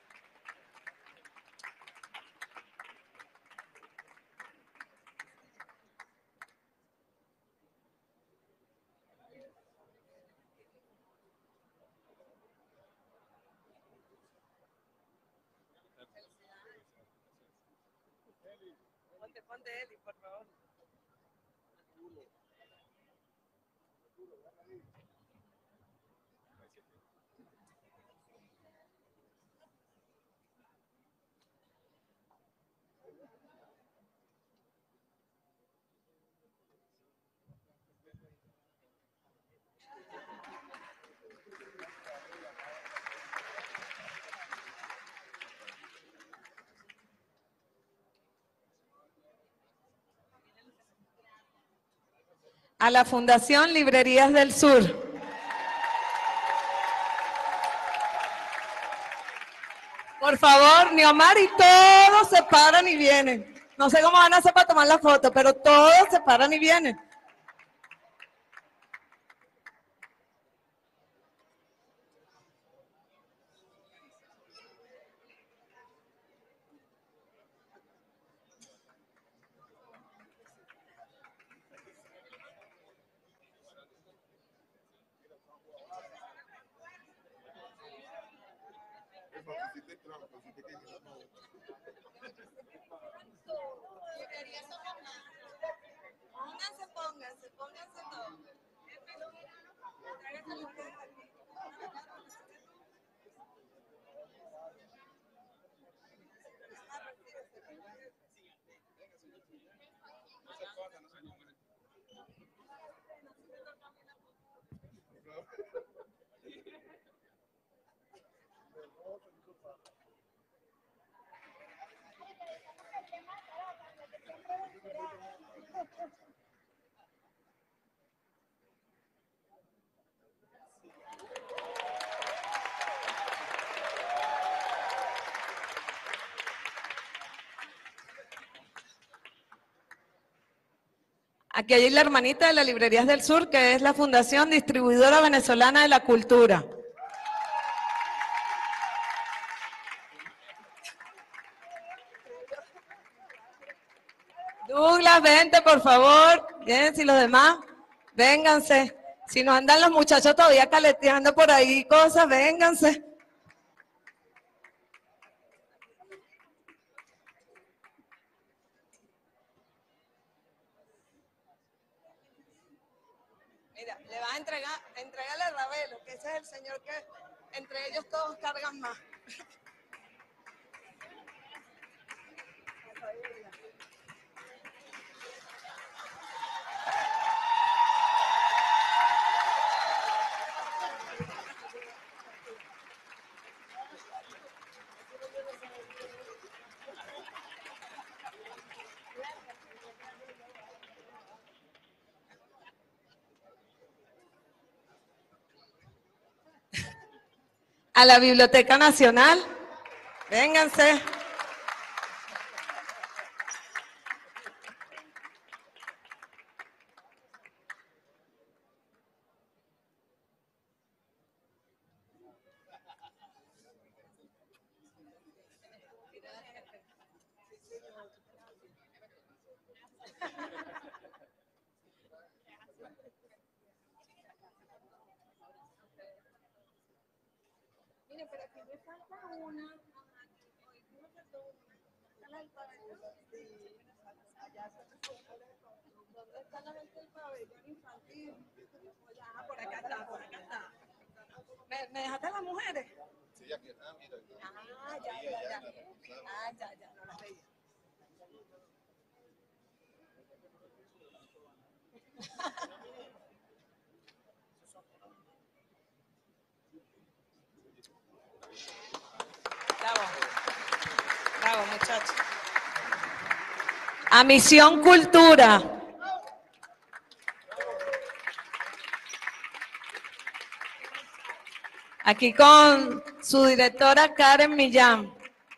Ponte Elis, por favor. A la Fundación Librerías del Sur. Por favor, Niomar y todos se paran y vienen. No sé cómo van a hacer para tomar la foto, pero todos se paran y vienen. Pónganse todos. Aquí hay la hermanita de las Librerías del Sur, que es la Fundación Distribuidora Venezolana de la Cultura. Douglas, vente, por favor. Bien, si los demás, vénganse. Si no andan los muchachos todavía caleteando por ahí cosas, vénganse. Le vas a entregar, entrégale a Ravelo, que ese es el señor que entre ellos todos cargan más. A la Biblioteca Nacional, vénganse. Miren, pero aquí me falta una. ¿Dónde está la gente del pabellón infantil? Ya, por acá está, por acá está. ¿Me dejaste las mujeres? Sí, aquí está, mira. Ah, ya. Ah, ya, no las veía. Bravo, muchachos. A Misión Cultura. Aquí con su directora Karen Millán.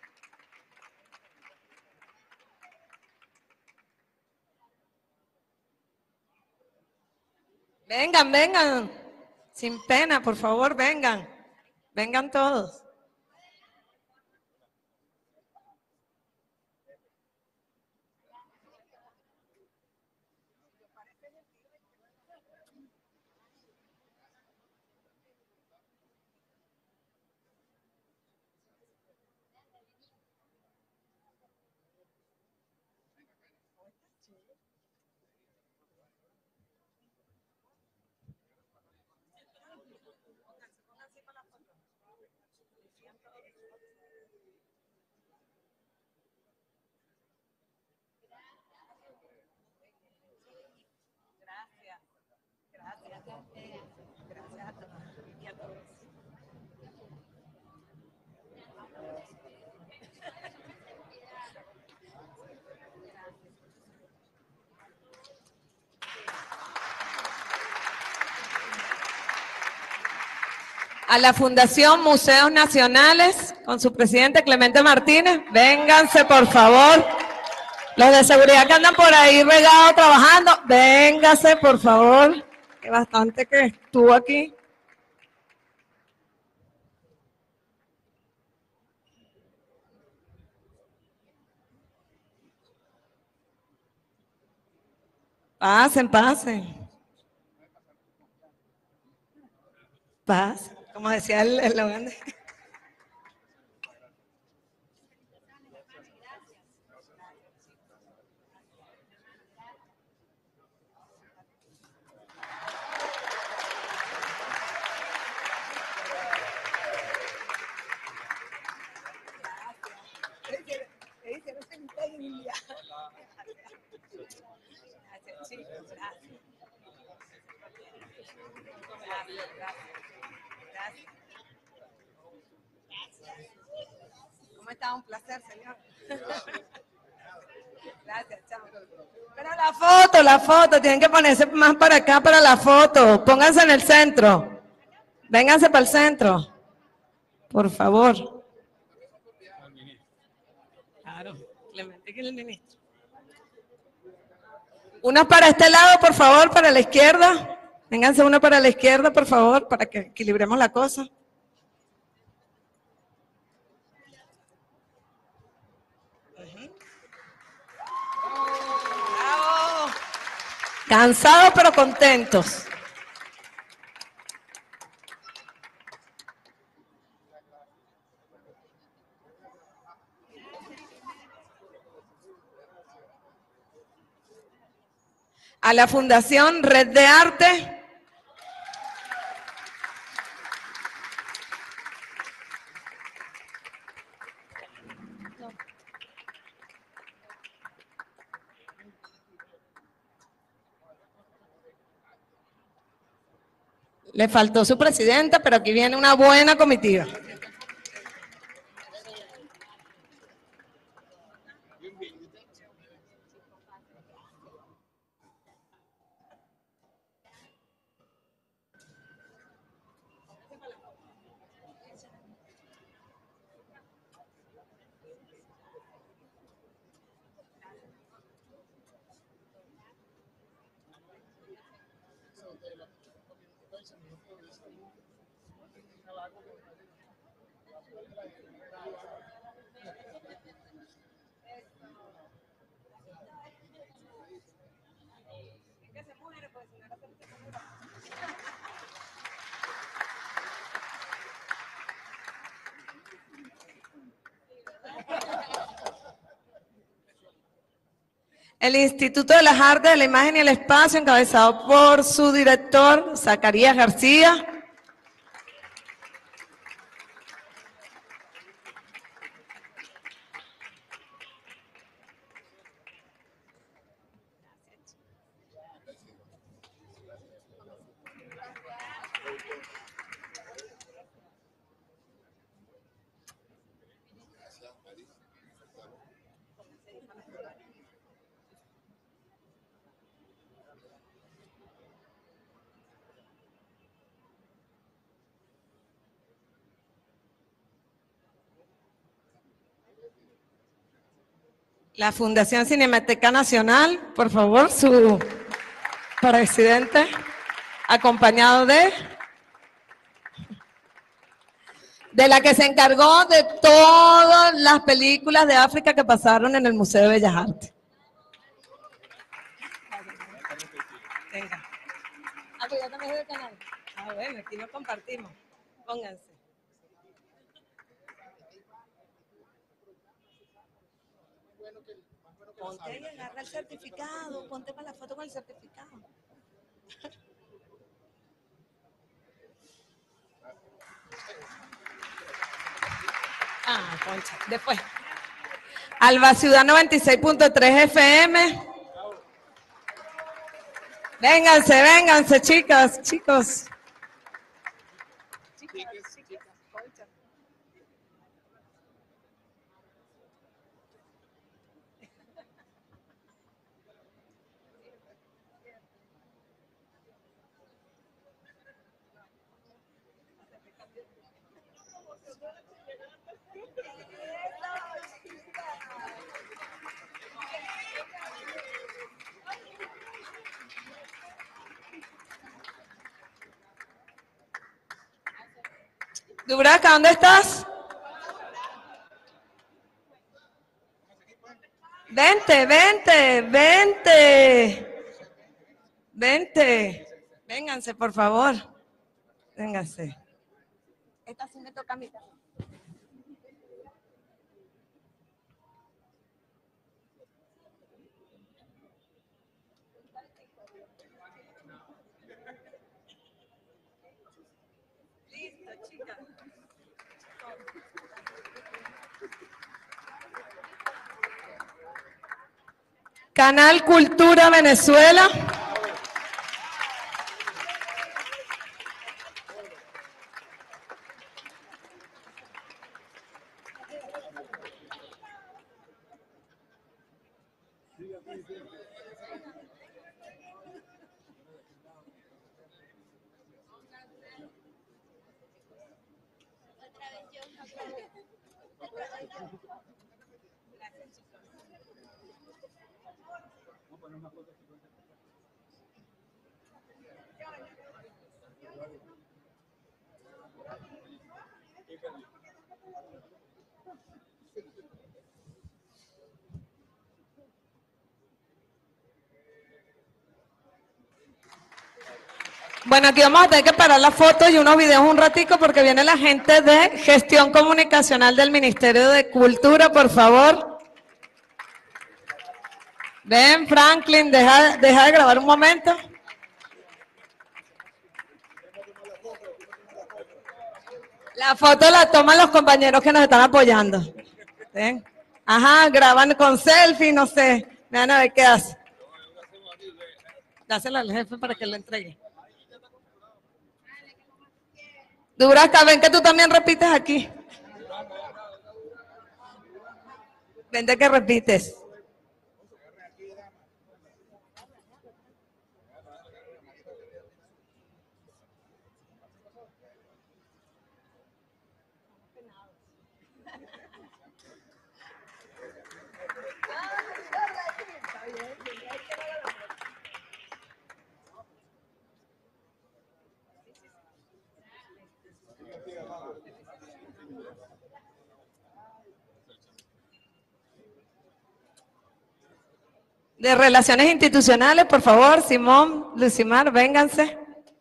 Vengan. Sin pena, por favor, vengan. Vengan todos. Gracias a todos y a todos. A la Fundación Museos Nacionales, con su presidente Clemente Martínez. Vénganse, por favor. Los de seguridad que andan por ahí regados trabajando, vénganse, por favor. Que bastante que estuvo aquí. Pasen. Paz, como decía el eslogan de... ¿Cómo está? Un placer, señor. Gracias, chao. Pero la foto, tienen que ponerse más para acá para la foto. Pónganse en el centro. Vénganse para el centro. Por favor. Claro, Clemente, que es el ministro. Unos para este lado, por favor, para la izquierda. Vénganse uno para la izquierda, por favor, para que equilibremos la cosa. Bravo. Cansados pero contentos. A la Fundación Red de Arte, Le faltó su presidenta, pero aquí viene una buena comitiva. El Instituto de las Artes de la Imagen y el Espacio, encabezado por su director, Zacarías García. La Fundación Cinemateca Nacional, por favor, su presidente, acompañado de la que se encargó de todas las películas de África que pasaron en el Museo de Bellas Artes. Venga. Ah, pues ya también es del canal. Ah, bueno, aquí lo compartimos. Pónganse. Ponte y agarra el certificado, ponte para la foto con el certificado. Ah, concha, después. Alba Ciudad 96.3 FM. Vénganse, vénganse, chicas, chicos. Concha. Dubraca, ¿dónde estás? Vente, vente, vente. Vente. Vénganse, por favor. Vénganse. Esta sí me toca a mí. Listo, chicas. Canal Cultura Venezuela. Bueno, aquí vamos a tener que parar las fotos y unos videos un ratico porque viene la gente de Gestión Comunicacional del Ministerio de Cultura, por favor. Ven, Franklin, deja de grabar un momento. La foto la toman los compañeros que nos están apoyando. ¿Ven? Ajá, graban con selfie, no sé. Vean a ver qué hace. Dáselo al jefe para que lo entregue. Duraca, ven que tú también repites aquí. Vente que repites. De Relaciones Institucionales, por favor, Simón, Lucimar, vénganse.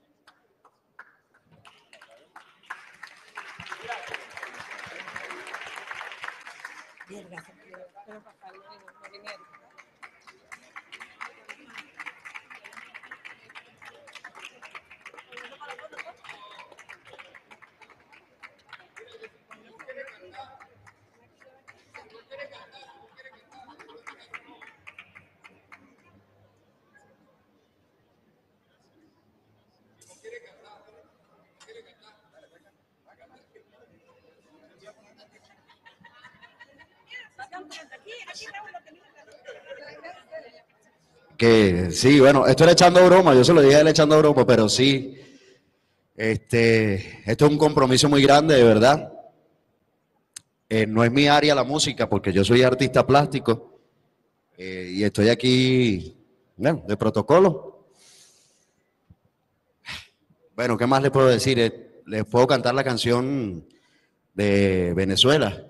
Que sí, bueno, esto era echando broma, yo se lo dije a él echando broma, pero sí, esto es un compromiso muy grande, de verdad. No es mi área la música, porque yo soy artista plástico y estoy aquí, bueno, de protocolo. Bueno, ¿qué más les puedo decir? Les puedo cantar la canción de Venezuela.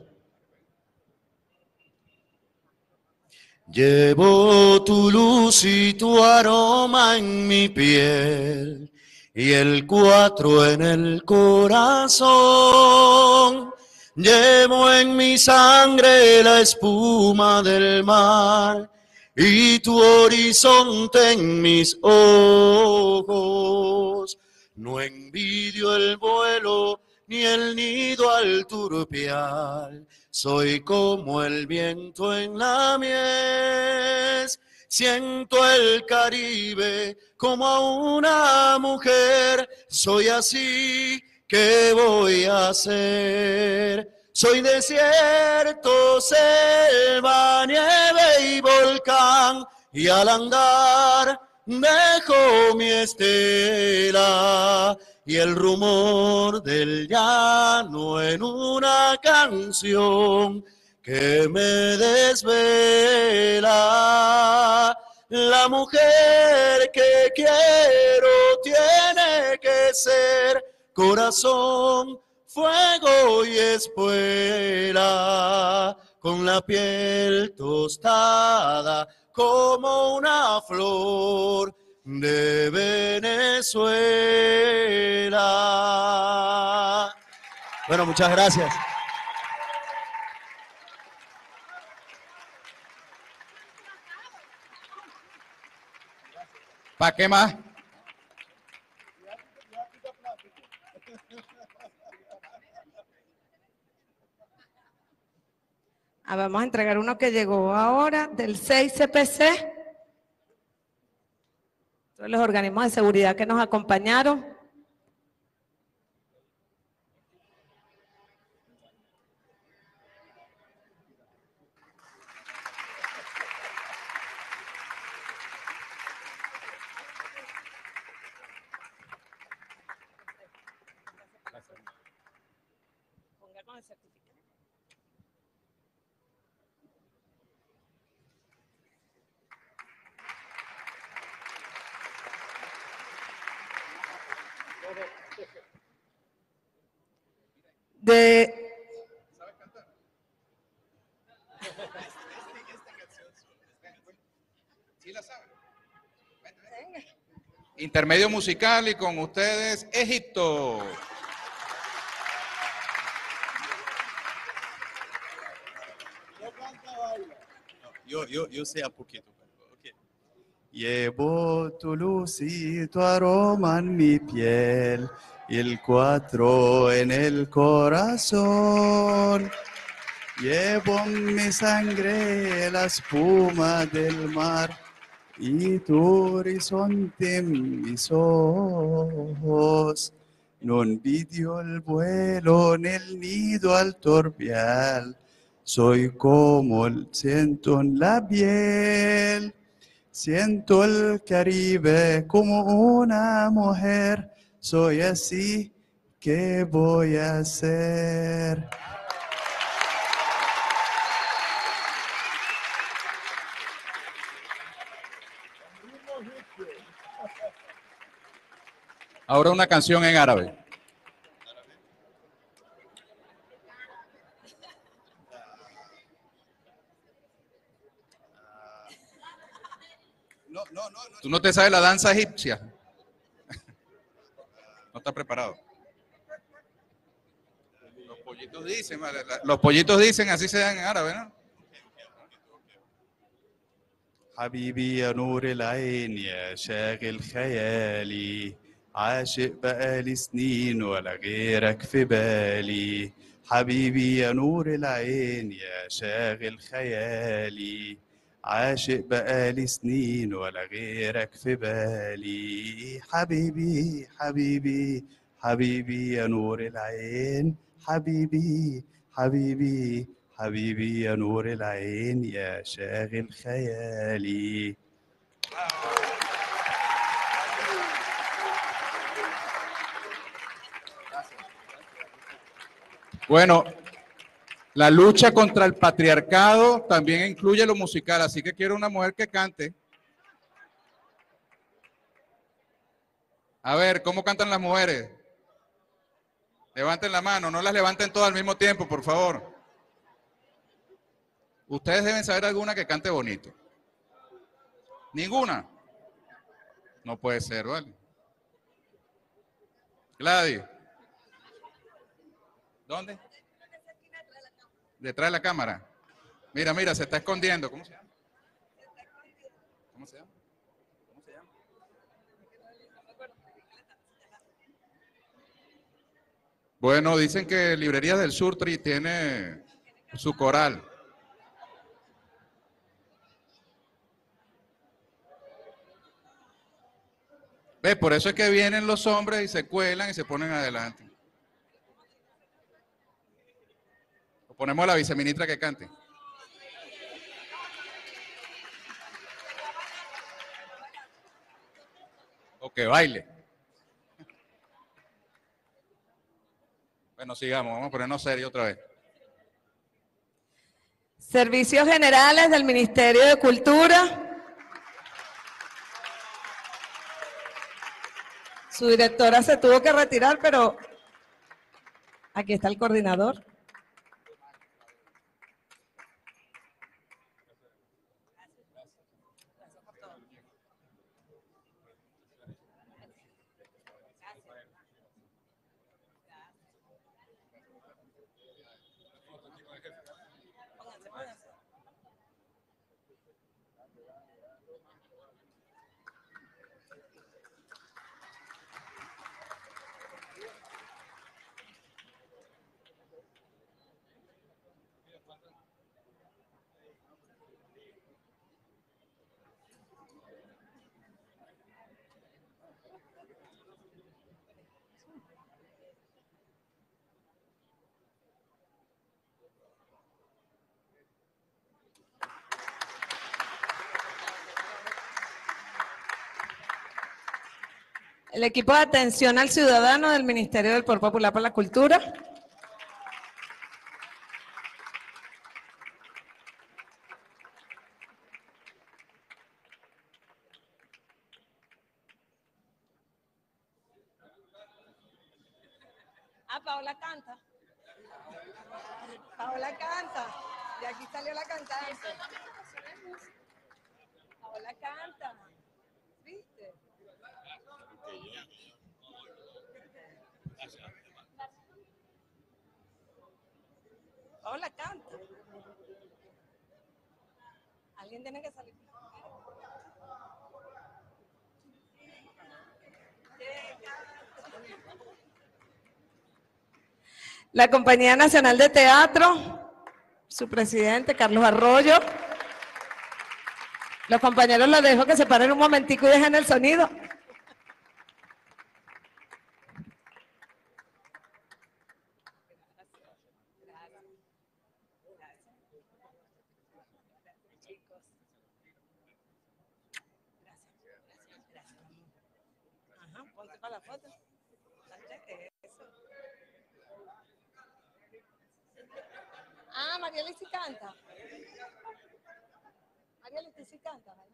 Llevo tu luz y tu aroma en mi piel y el 4 en el corazón. Llevo en mi sangre la espuma del mar y tu horizonte en mis ojos. No envidio el vuelo ni el nido al turpial. Soy como el viento en la mies, siento el Caribe como a una mujer. Soy así, ¿qué voy a hacer? Soy desierto, selva, nieve y volcán, y al andar dejo mi estela y el rumor del llano en una canción que me desvela. La mujer que quiero tiene que ser corazón, fuego y espuela, con la piel tostada como una flor de Venezuela. Bueno, muchas gracias. ¿Para qué más? Vamos a entregar uno que llegó ahora del 6CPC. Todos los organismos de seguridad que nos acompañaron. Ponga con el certificado. ¿Sabes cantar? ¿Sí la sabes? Vente. Intermedio musical y con ustedes, Egipto. Yo sé a poquito. Okay. Llevo tu luz y tu aroma en mi piel y el 4 en el corazón. Llevo en mi sangre la espuma del mar y tu horizonte en mis ojos. no envidio el vuelo en el nido al torpial. Soy como el siento en la piel. Siento el Caribe como una mujer. Soy así, ¿qué voy a hacer? Ahora una canción en árabe. ¿Tú no te sabes la danza egipcia? No estás preparado. Los pollitos dicen, vale, los pollitos dicen, así se dan en árabe, ¿no? حبيبي يا نور العين يا شاغل خيالي عاشق بقالي سنين ولا غيرك في بالي حبيبي يا نور العين يا شاغل خيالي عاشق بقالي سنين ولا غيرك في بالي حبيبي حبيبي حبيبي يا نور العين حبيبي حبيبي حبيبي يا نور العين يا شاغل خيالي. Bueno, la lucha contra el patriarcado también incluye lo musical, así que quiero una mujer que cante. A ver, ¿cómo cantan las mujeres? Levanten la mano, no las levanten todas al mismo tiempo, por favor. Ustedes deben saber alguna que cante bonito. ¿Ninguna? No puede ser, ¿vale? Gladys. ¿Dónde? Detrás de la cámara. Mira, mira, se está escondiendo. ¿Cómo se llama? ¿Cómo se llama? ¿Cómo se llama? Bueno, dicen que Librerías del Sur tiene su coral. ¿Ves? Por eso es que vienen los hombres y se cuelan y se ponen adelante. O ponemos a la viceministra que cante. O que baile. Bueno, sigamos, vamos a ponernos serios otra vez. Servicios Generales del Ministerio de Cultura. Su directora se tuvo que retirar, pero aquí está el coordinador. El equipo de atención al ciudadano del Ministerio del Poder Popular para la Cultura. Ah, Paola canta. Paola canta. De aquí salió la cantante. Paola canta. ¿Viste? Paola canta. Alguien tiene que salir. La Compañía Nacional de Teatro, su presidente, Carlos Arroyo. Los compañeros los dejo que se paren un momentico y dejen el sonido. Ajá, ponte para la foto. Eso. Ah, Mariela sí canta. Mariela sí canta, ¿vale?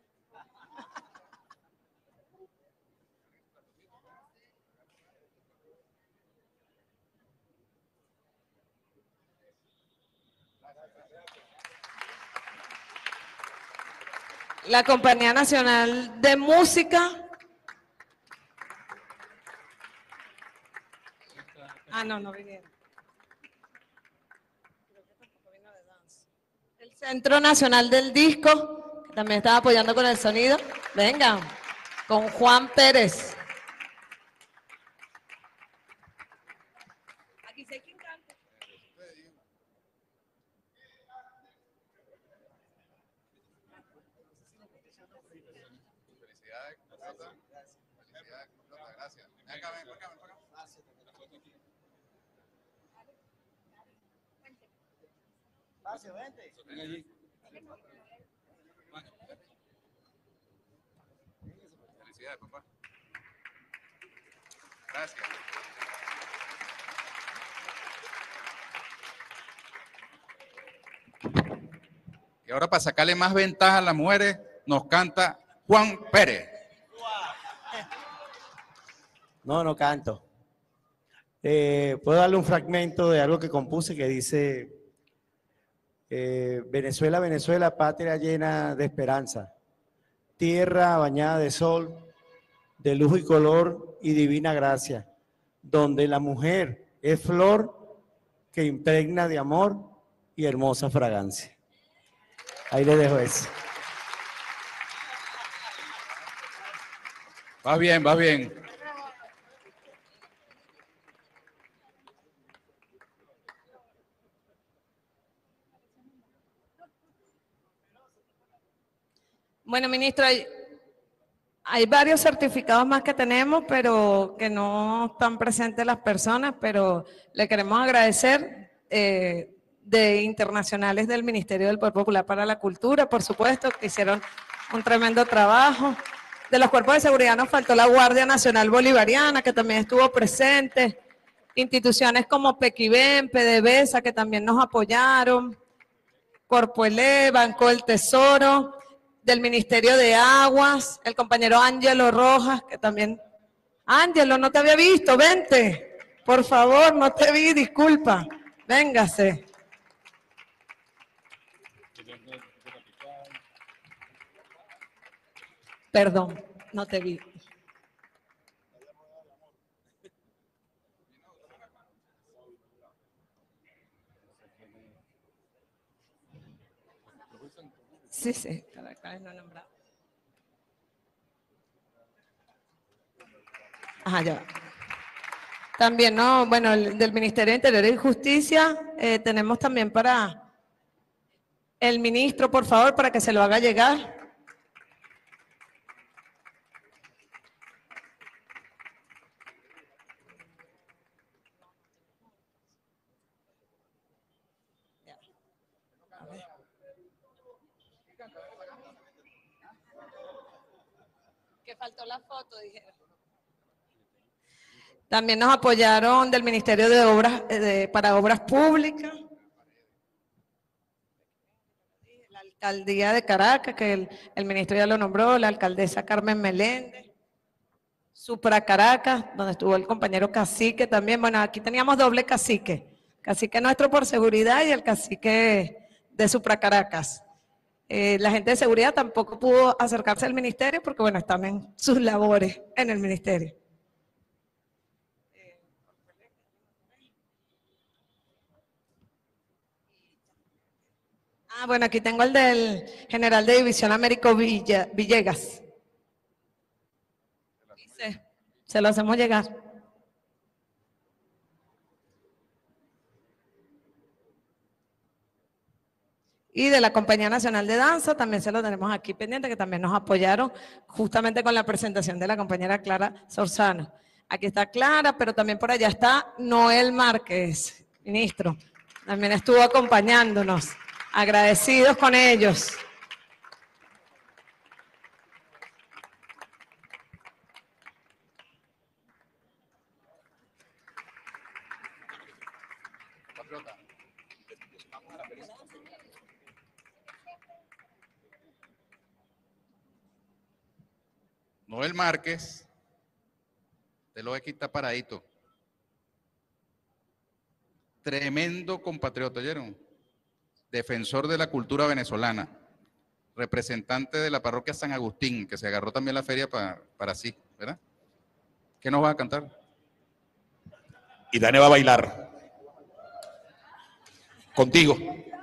La Compañía Nacional de Música. Ah, no, no vinieron. El Centro Nacional del Disco, que también estaba apoyando con el sonido. Venga, con Juan Pérez. Aquí sé quién canta. Felicidades, Carlota. Felicidades, Carlota. Gracias. Ven acá, ven acá, ven acá. Felicidades, papá. Gracias. Y ahora para sacarle más ventaja a las mujeres, nos canta Juan Pérez. No, no canto. Puedo darle un fragmento de algo que compuse que dice, Venezuela, Venezuela, patria llena de esperanza, tierra bañada de sol, de luz y color y divina gracia, donde la mujer es flor que impregna de amor y hermosa fragancia. Ahí le dejo eso. Vas bien, vas bien. Bueno, ministro, hay varios certificados más que tenemos, pero que no están presentes las personas, pero le queremos agradecer de internacionales del Ministerio del Poder Popular para la Cultura, por supuesto, que hicieron un tremendo trabajo. De los cuerpos de seguridad nos faltó la Guardia Nacional Bolivariana, que también estuvo presente, instituciones como Pequibén, PDVSA, que también nos apoyaron, Corpoelé, Banco del Tesoro, del Ministerio de Aguas, el compañero Ángelo Rojas, que también... Ángelo, no te había visto, vente. Por favor, no te vi, disculpa. Véngase. Perdón, no te vi. Sí, sí, cada vez no he nombrado. Ajá, ya. También, no, bueno, del Ministerio de Interior y Justicia, tenemos también para el ministro, por favor, para que se lo haga llegar. Que faltó la foto, dijeron. También nos apoyaron del Ministerio de Obras, para Obras Públicas. La Alcaldía de Caracas, que el ministro ya lo nombró, la alcaldesa Carmen Meléndez. Supra Caracas, donde estuvo el compañero Cacique también. Bueno, aquí teníamos doble cacique. Cacique nuestro por seguridad y el cacique de Supra Caracas. La gente de seguridad tampoco pudo acercarse al ministerio porque, bueno, están en sus labores en el ministerio. Ah, bueno, aquí tengo el del general de división Américo Villegas. Dice, se lo hacemos llegar. Y de la Compañía Nacional de Danza, también se lo tenemos aquí pendiente, que también nos apoyaron justamente con la presentación de la compañera Clara Sorzano. Aquí está Clara, pero también por allá está Noel Márquez, ministro. También estuvo acompañándonos. Agradecidos con ellos. Noel Márquez, te lo aquí está paradito. Tremendo compatriota, ¿oyeron? Defensor de la cultura venezolana, representante de la parroquia San Agustín, que se agarró también la feria para sí, ¿verdad? ¿Qué nos va a cantar? Y Dani va a bailar. Contigo.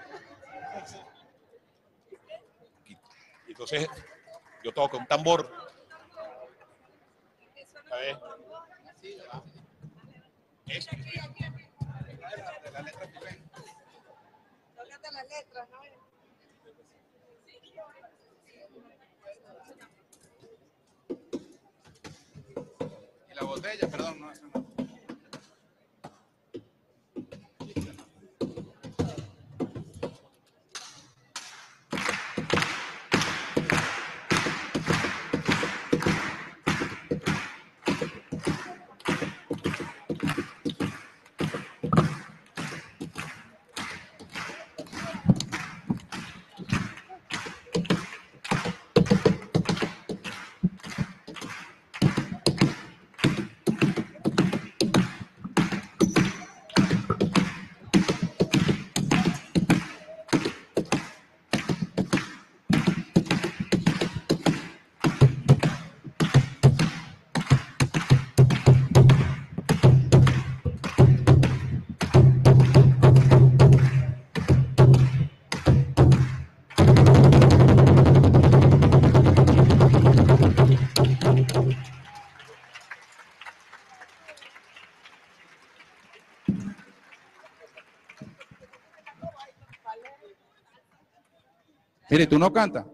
Entonces, yo toco un tambor. A ver. Tócate las letras, ¿no? Y la botella, perdón, no, eso no. Mire, ¿tú no cantas?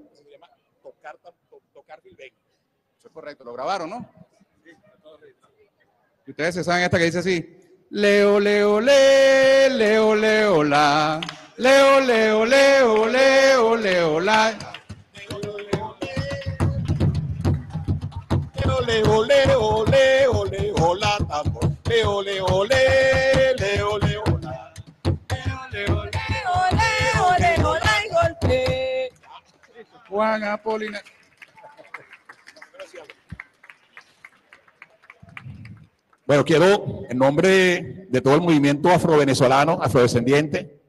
Tocar Bilbén. Eso es correcto, lo grabaron, ¿no? Y ustedes se saben esta que dice así. Leo, leo, le, leo, leo, la. Leo, leo, leo, leo, leo, la. Ole, ole, ole, ole, hola, tambor. Le, ole, ole, le, ole, hola. Le, ole, ole. Ole, ole, ole, y golpe. Juan Apolinar. Bueno, quiero, en nombre de todo el movimiento afrovenezolano, afrodescendiente,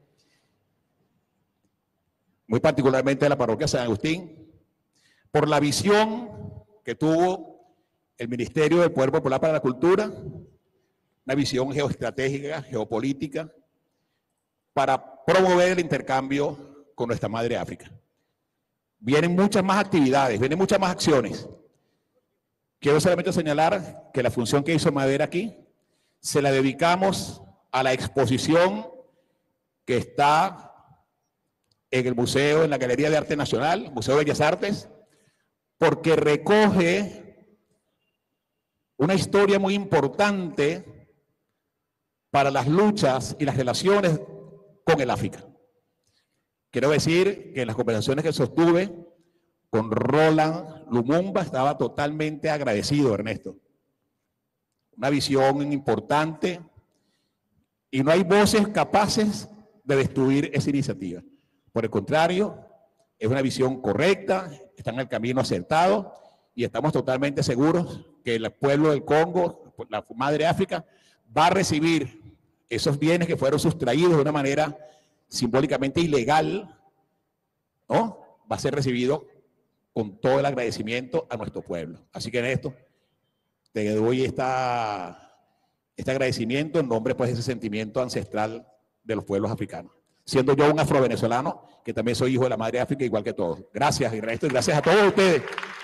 muy particularmente de la parroquia San Agustín, por la visión que tuvo el Ministerio del Poder Popular para la Cultura, una visión geoestratégica, geopolítica, para promover el intercambio con nuestra madre África. Vienen muchas más actividades, vienen muchas más acciones. Quiero solamente señalar que la función que hizo Madera aquí se la dedicamos a la exposición que está en el museo, en la Galería de Arte Nacional, Museo de Bellas Artes, porque recoge una historia muy importante para las luchas y las relaciones con el África. Quiero decir que en las conversaciones que sostuve con Roland Lumumba estaba totalmente agradecido, Ernesto. Una visión importante y no hay voces capaces de destruir esa iniciativa. Por el contrario, es una visión correcta, está en el camino acertado y estamos totalmente seguros que el pueblo del Congo, la madre África, va a recibir esos bienes que fueron sustraídos de una manera simbólicamente ilegal, ¿no? Va a ser recibido con todo el agradecimiento a nuestro pueblo. Así que en esto te doy este agradecimiento en nombre pues de ese sentimiento ancestral de los pueblos africanos. Siendo yo un afrovenezolano, que también soy hijo de la madre África, igual que todos. Gracias, Ernesto, y gracias a todos ustedes.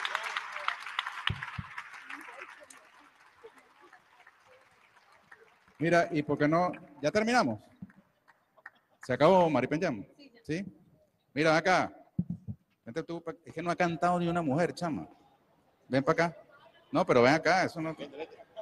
Mira, ¿y por qué no? ¿Ya terminamos? ¿Se acabó, Maripeñam? ¿Sí? Mira, acá. Vente tú, es que no ha cantado ni una mujer, chama. Ven para acá. No, pero ven acá, eso no.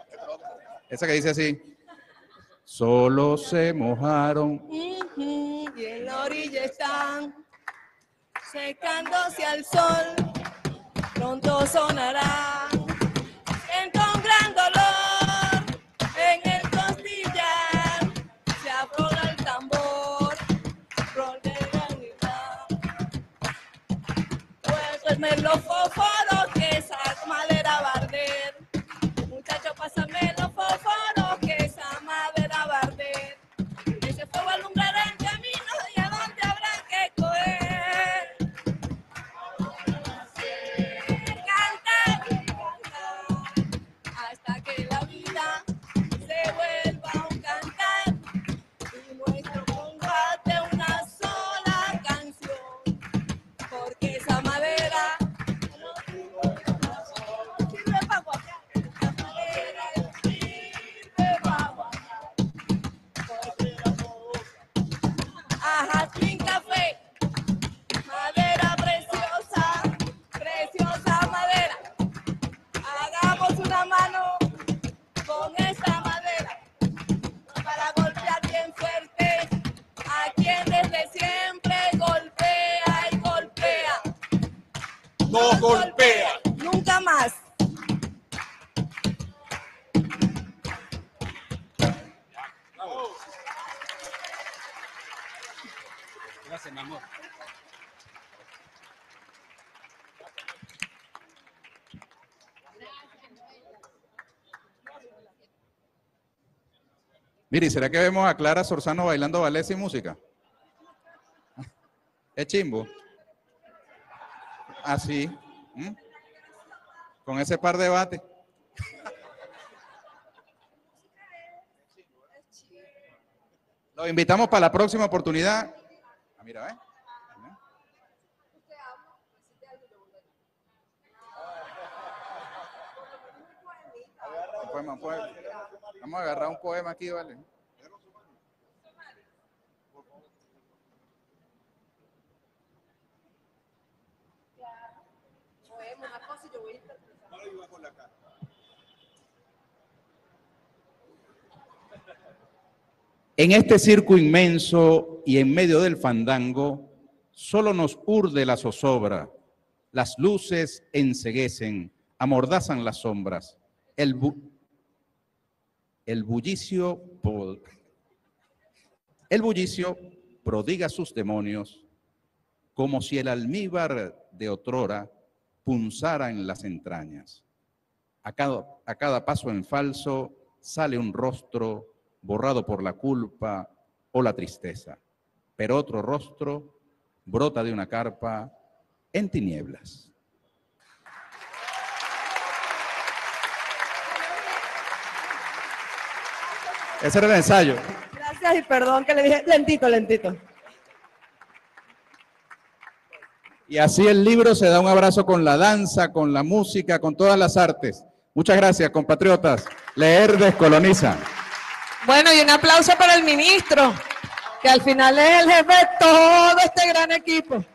Esa que dice así. Solo se mojaron y en la orilla están secándose al sol, pronto sonará. Siento un gran dolor en el costillar, se afloja el tambor, rol de granita. Pues los fósforos que esa madera va a arder. Muchachos, pásame los fósforos que esa madera va a arder. Ese fuego alumbrará el camino y a dónde habrá que coger. Cantar, cantar, hasta que la vida se vuelva un cantar. Y nuestro combate una sola canción. Porque esa madera sirve para guayar. Esa madera sirve para guayar. Ajá, sin café, madera preciosa, preciosa madera. Hagamos una mano con esa madera para golpear bien fuerte a quien desde siempre golpea y golpea. No golpea. Nunca más. Gracias, mi amor. Mire, ¿será que vemos a Clara Sorzano bailando ballet sin música? Es chimbo. Así. Con ese par de bate. Los invitamos para la próxima oportunidad. Ah, mira, ¿eh? Un poema. Vamos a agarrar un poema aquí, ¿vale? En este circo inmenso y en medio del fandango, solo nos urde la zozobra. Las luces enceguecen, amordazan las sombras. El bullicio prodiga sus demonios, como si el almíbar de otrora punzara en las entrañas. A cada paso en falso sale un rostro borrado por la culpa o la tristeza, pero otro rostro brota de una carpa en tinieblas. Ese era el ensayo. Gracias y perdón que le dije lentito, lentito. Y así el libro se da un abrazo con la danza, con la música, con todas las artes. Muchas gracias, compatriotas. Leer descoloniza. Bueno, y un aplauso para el ministro, que al final es el jefe de todo este gran equipo.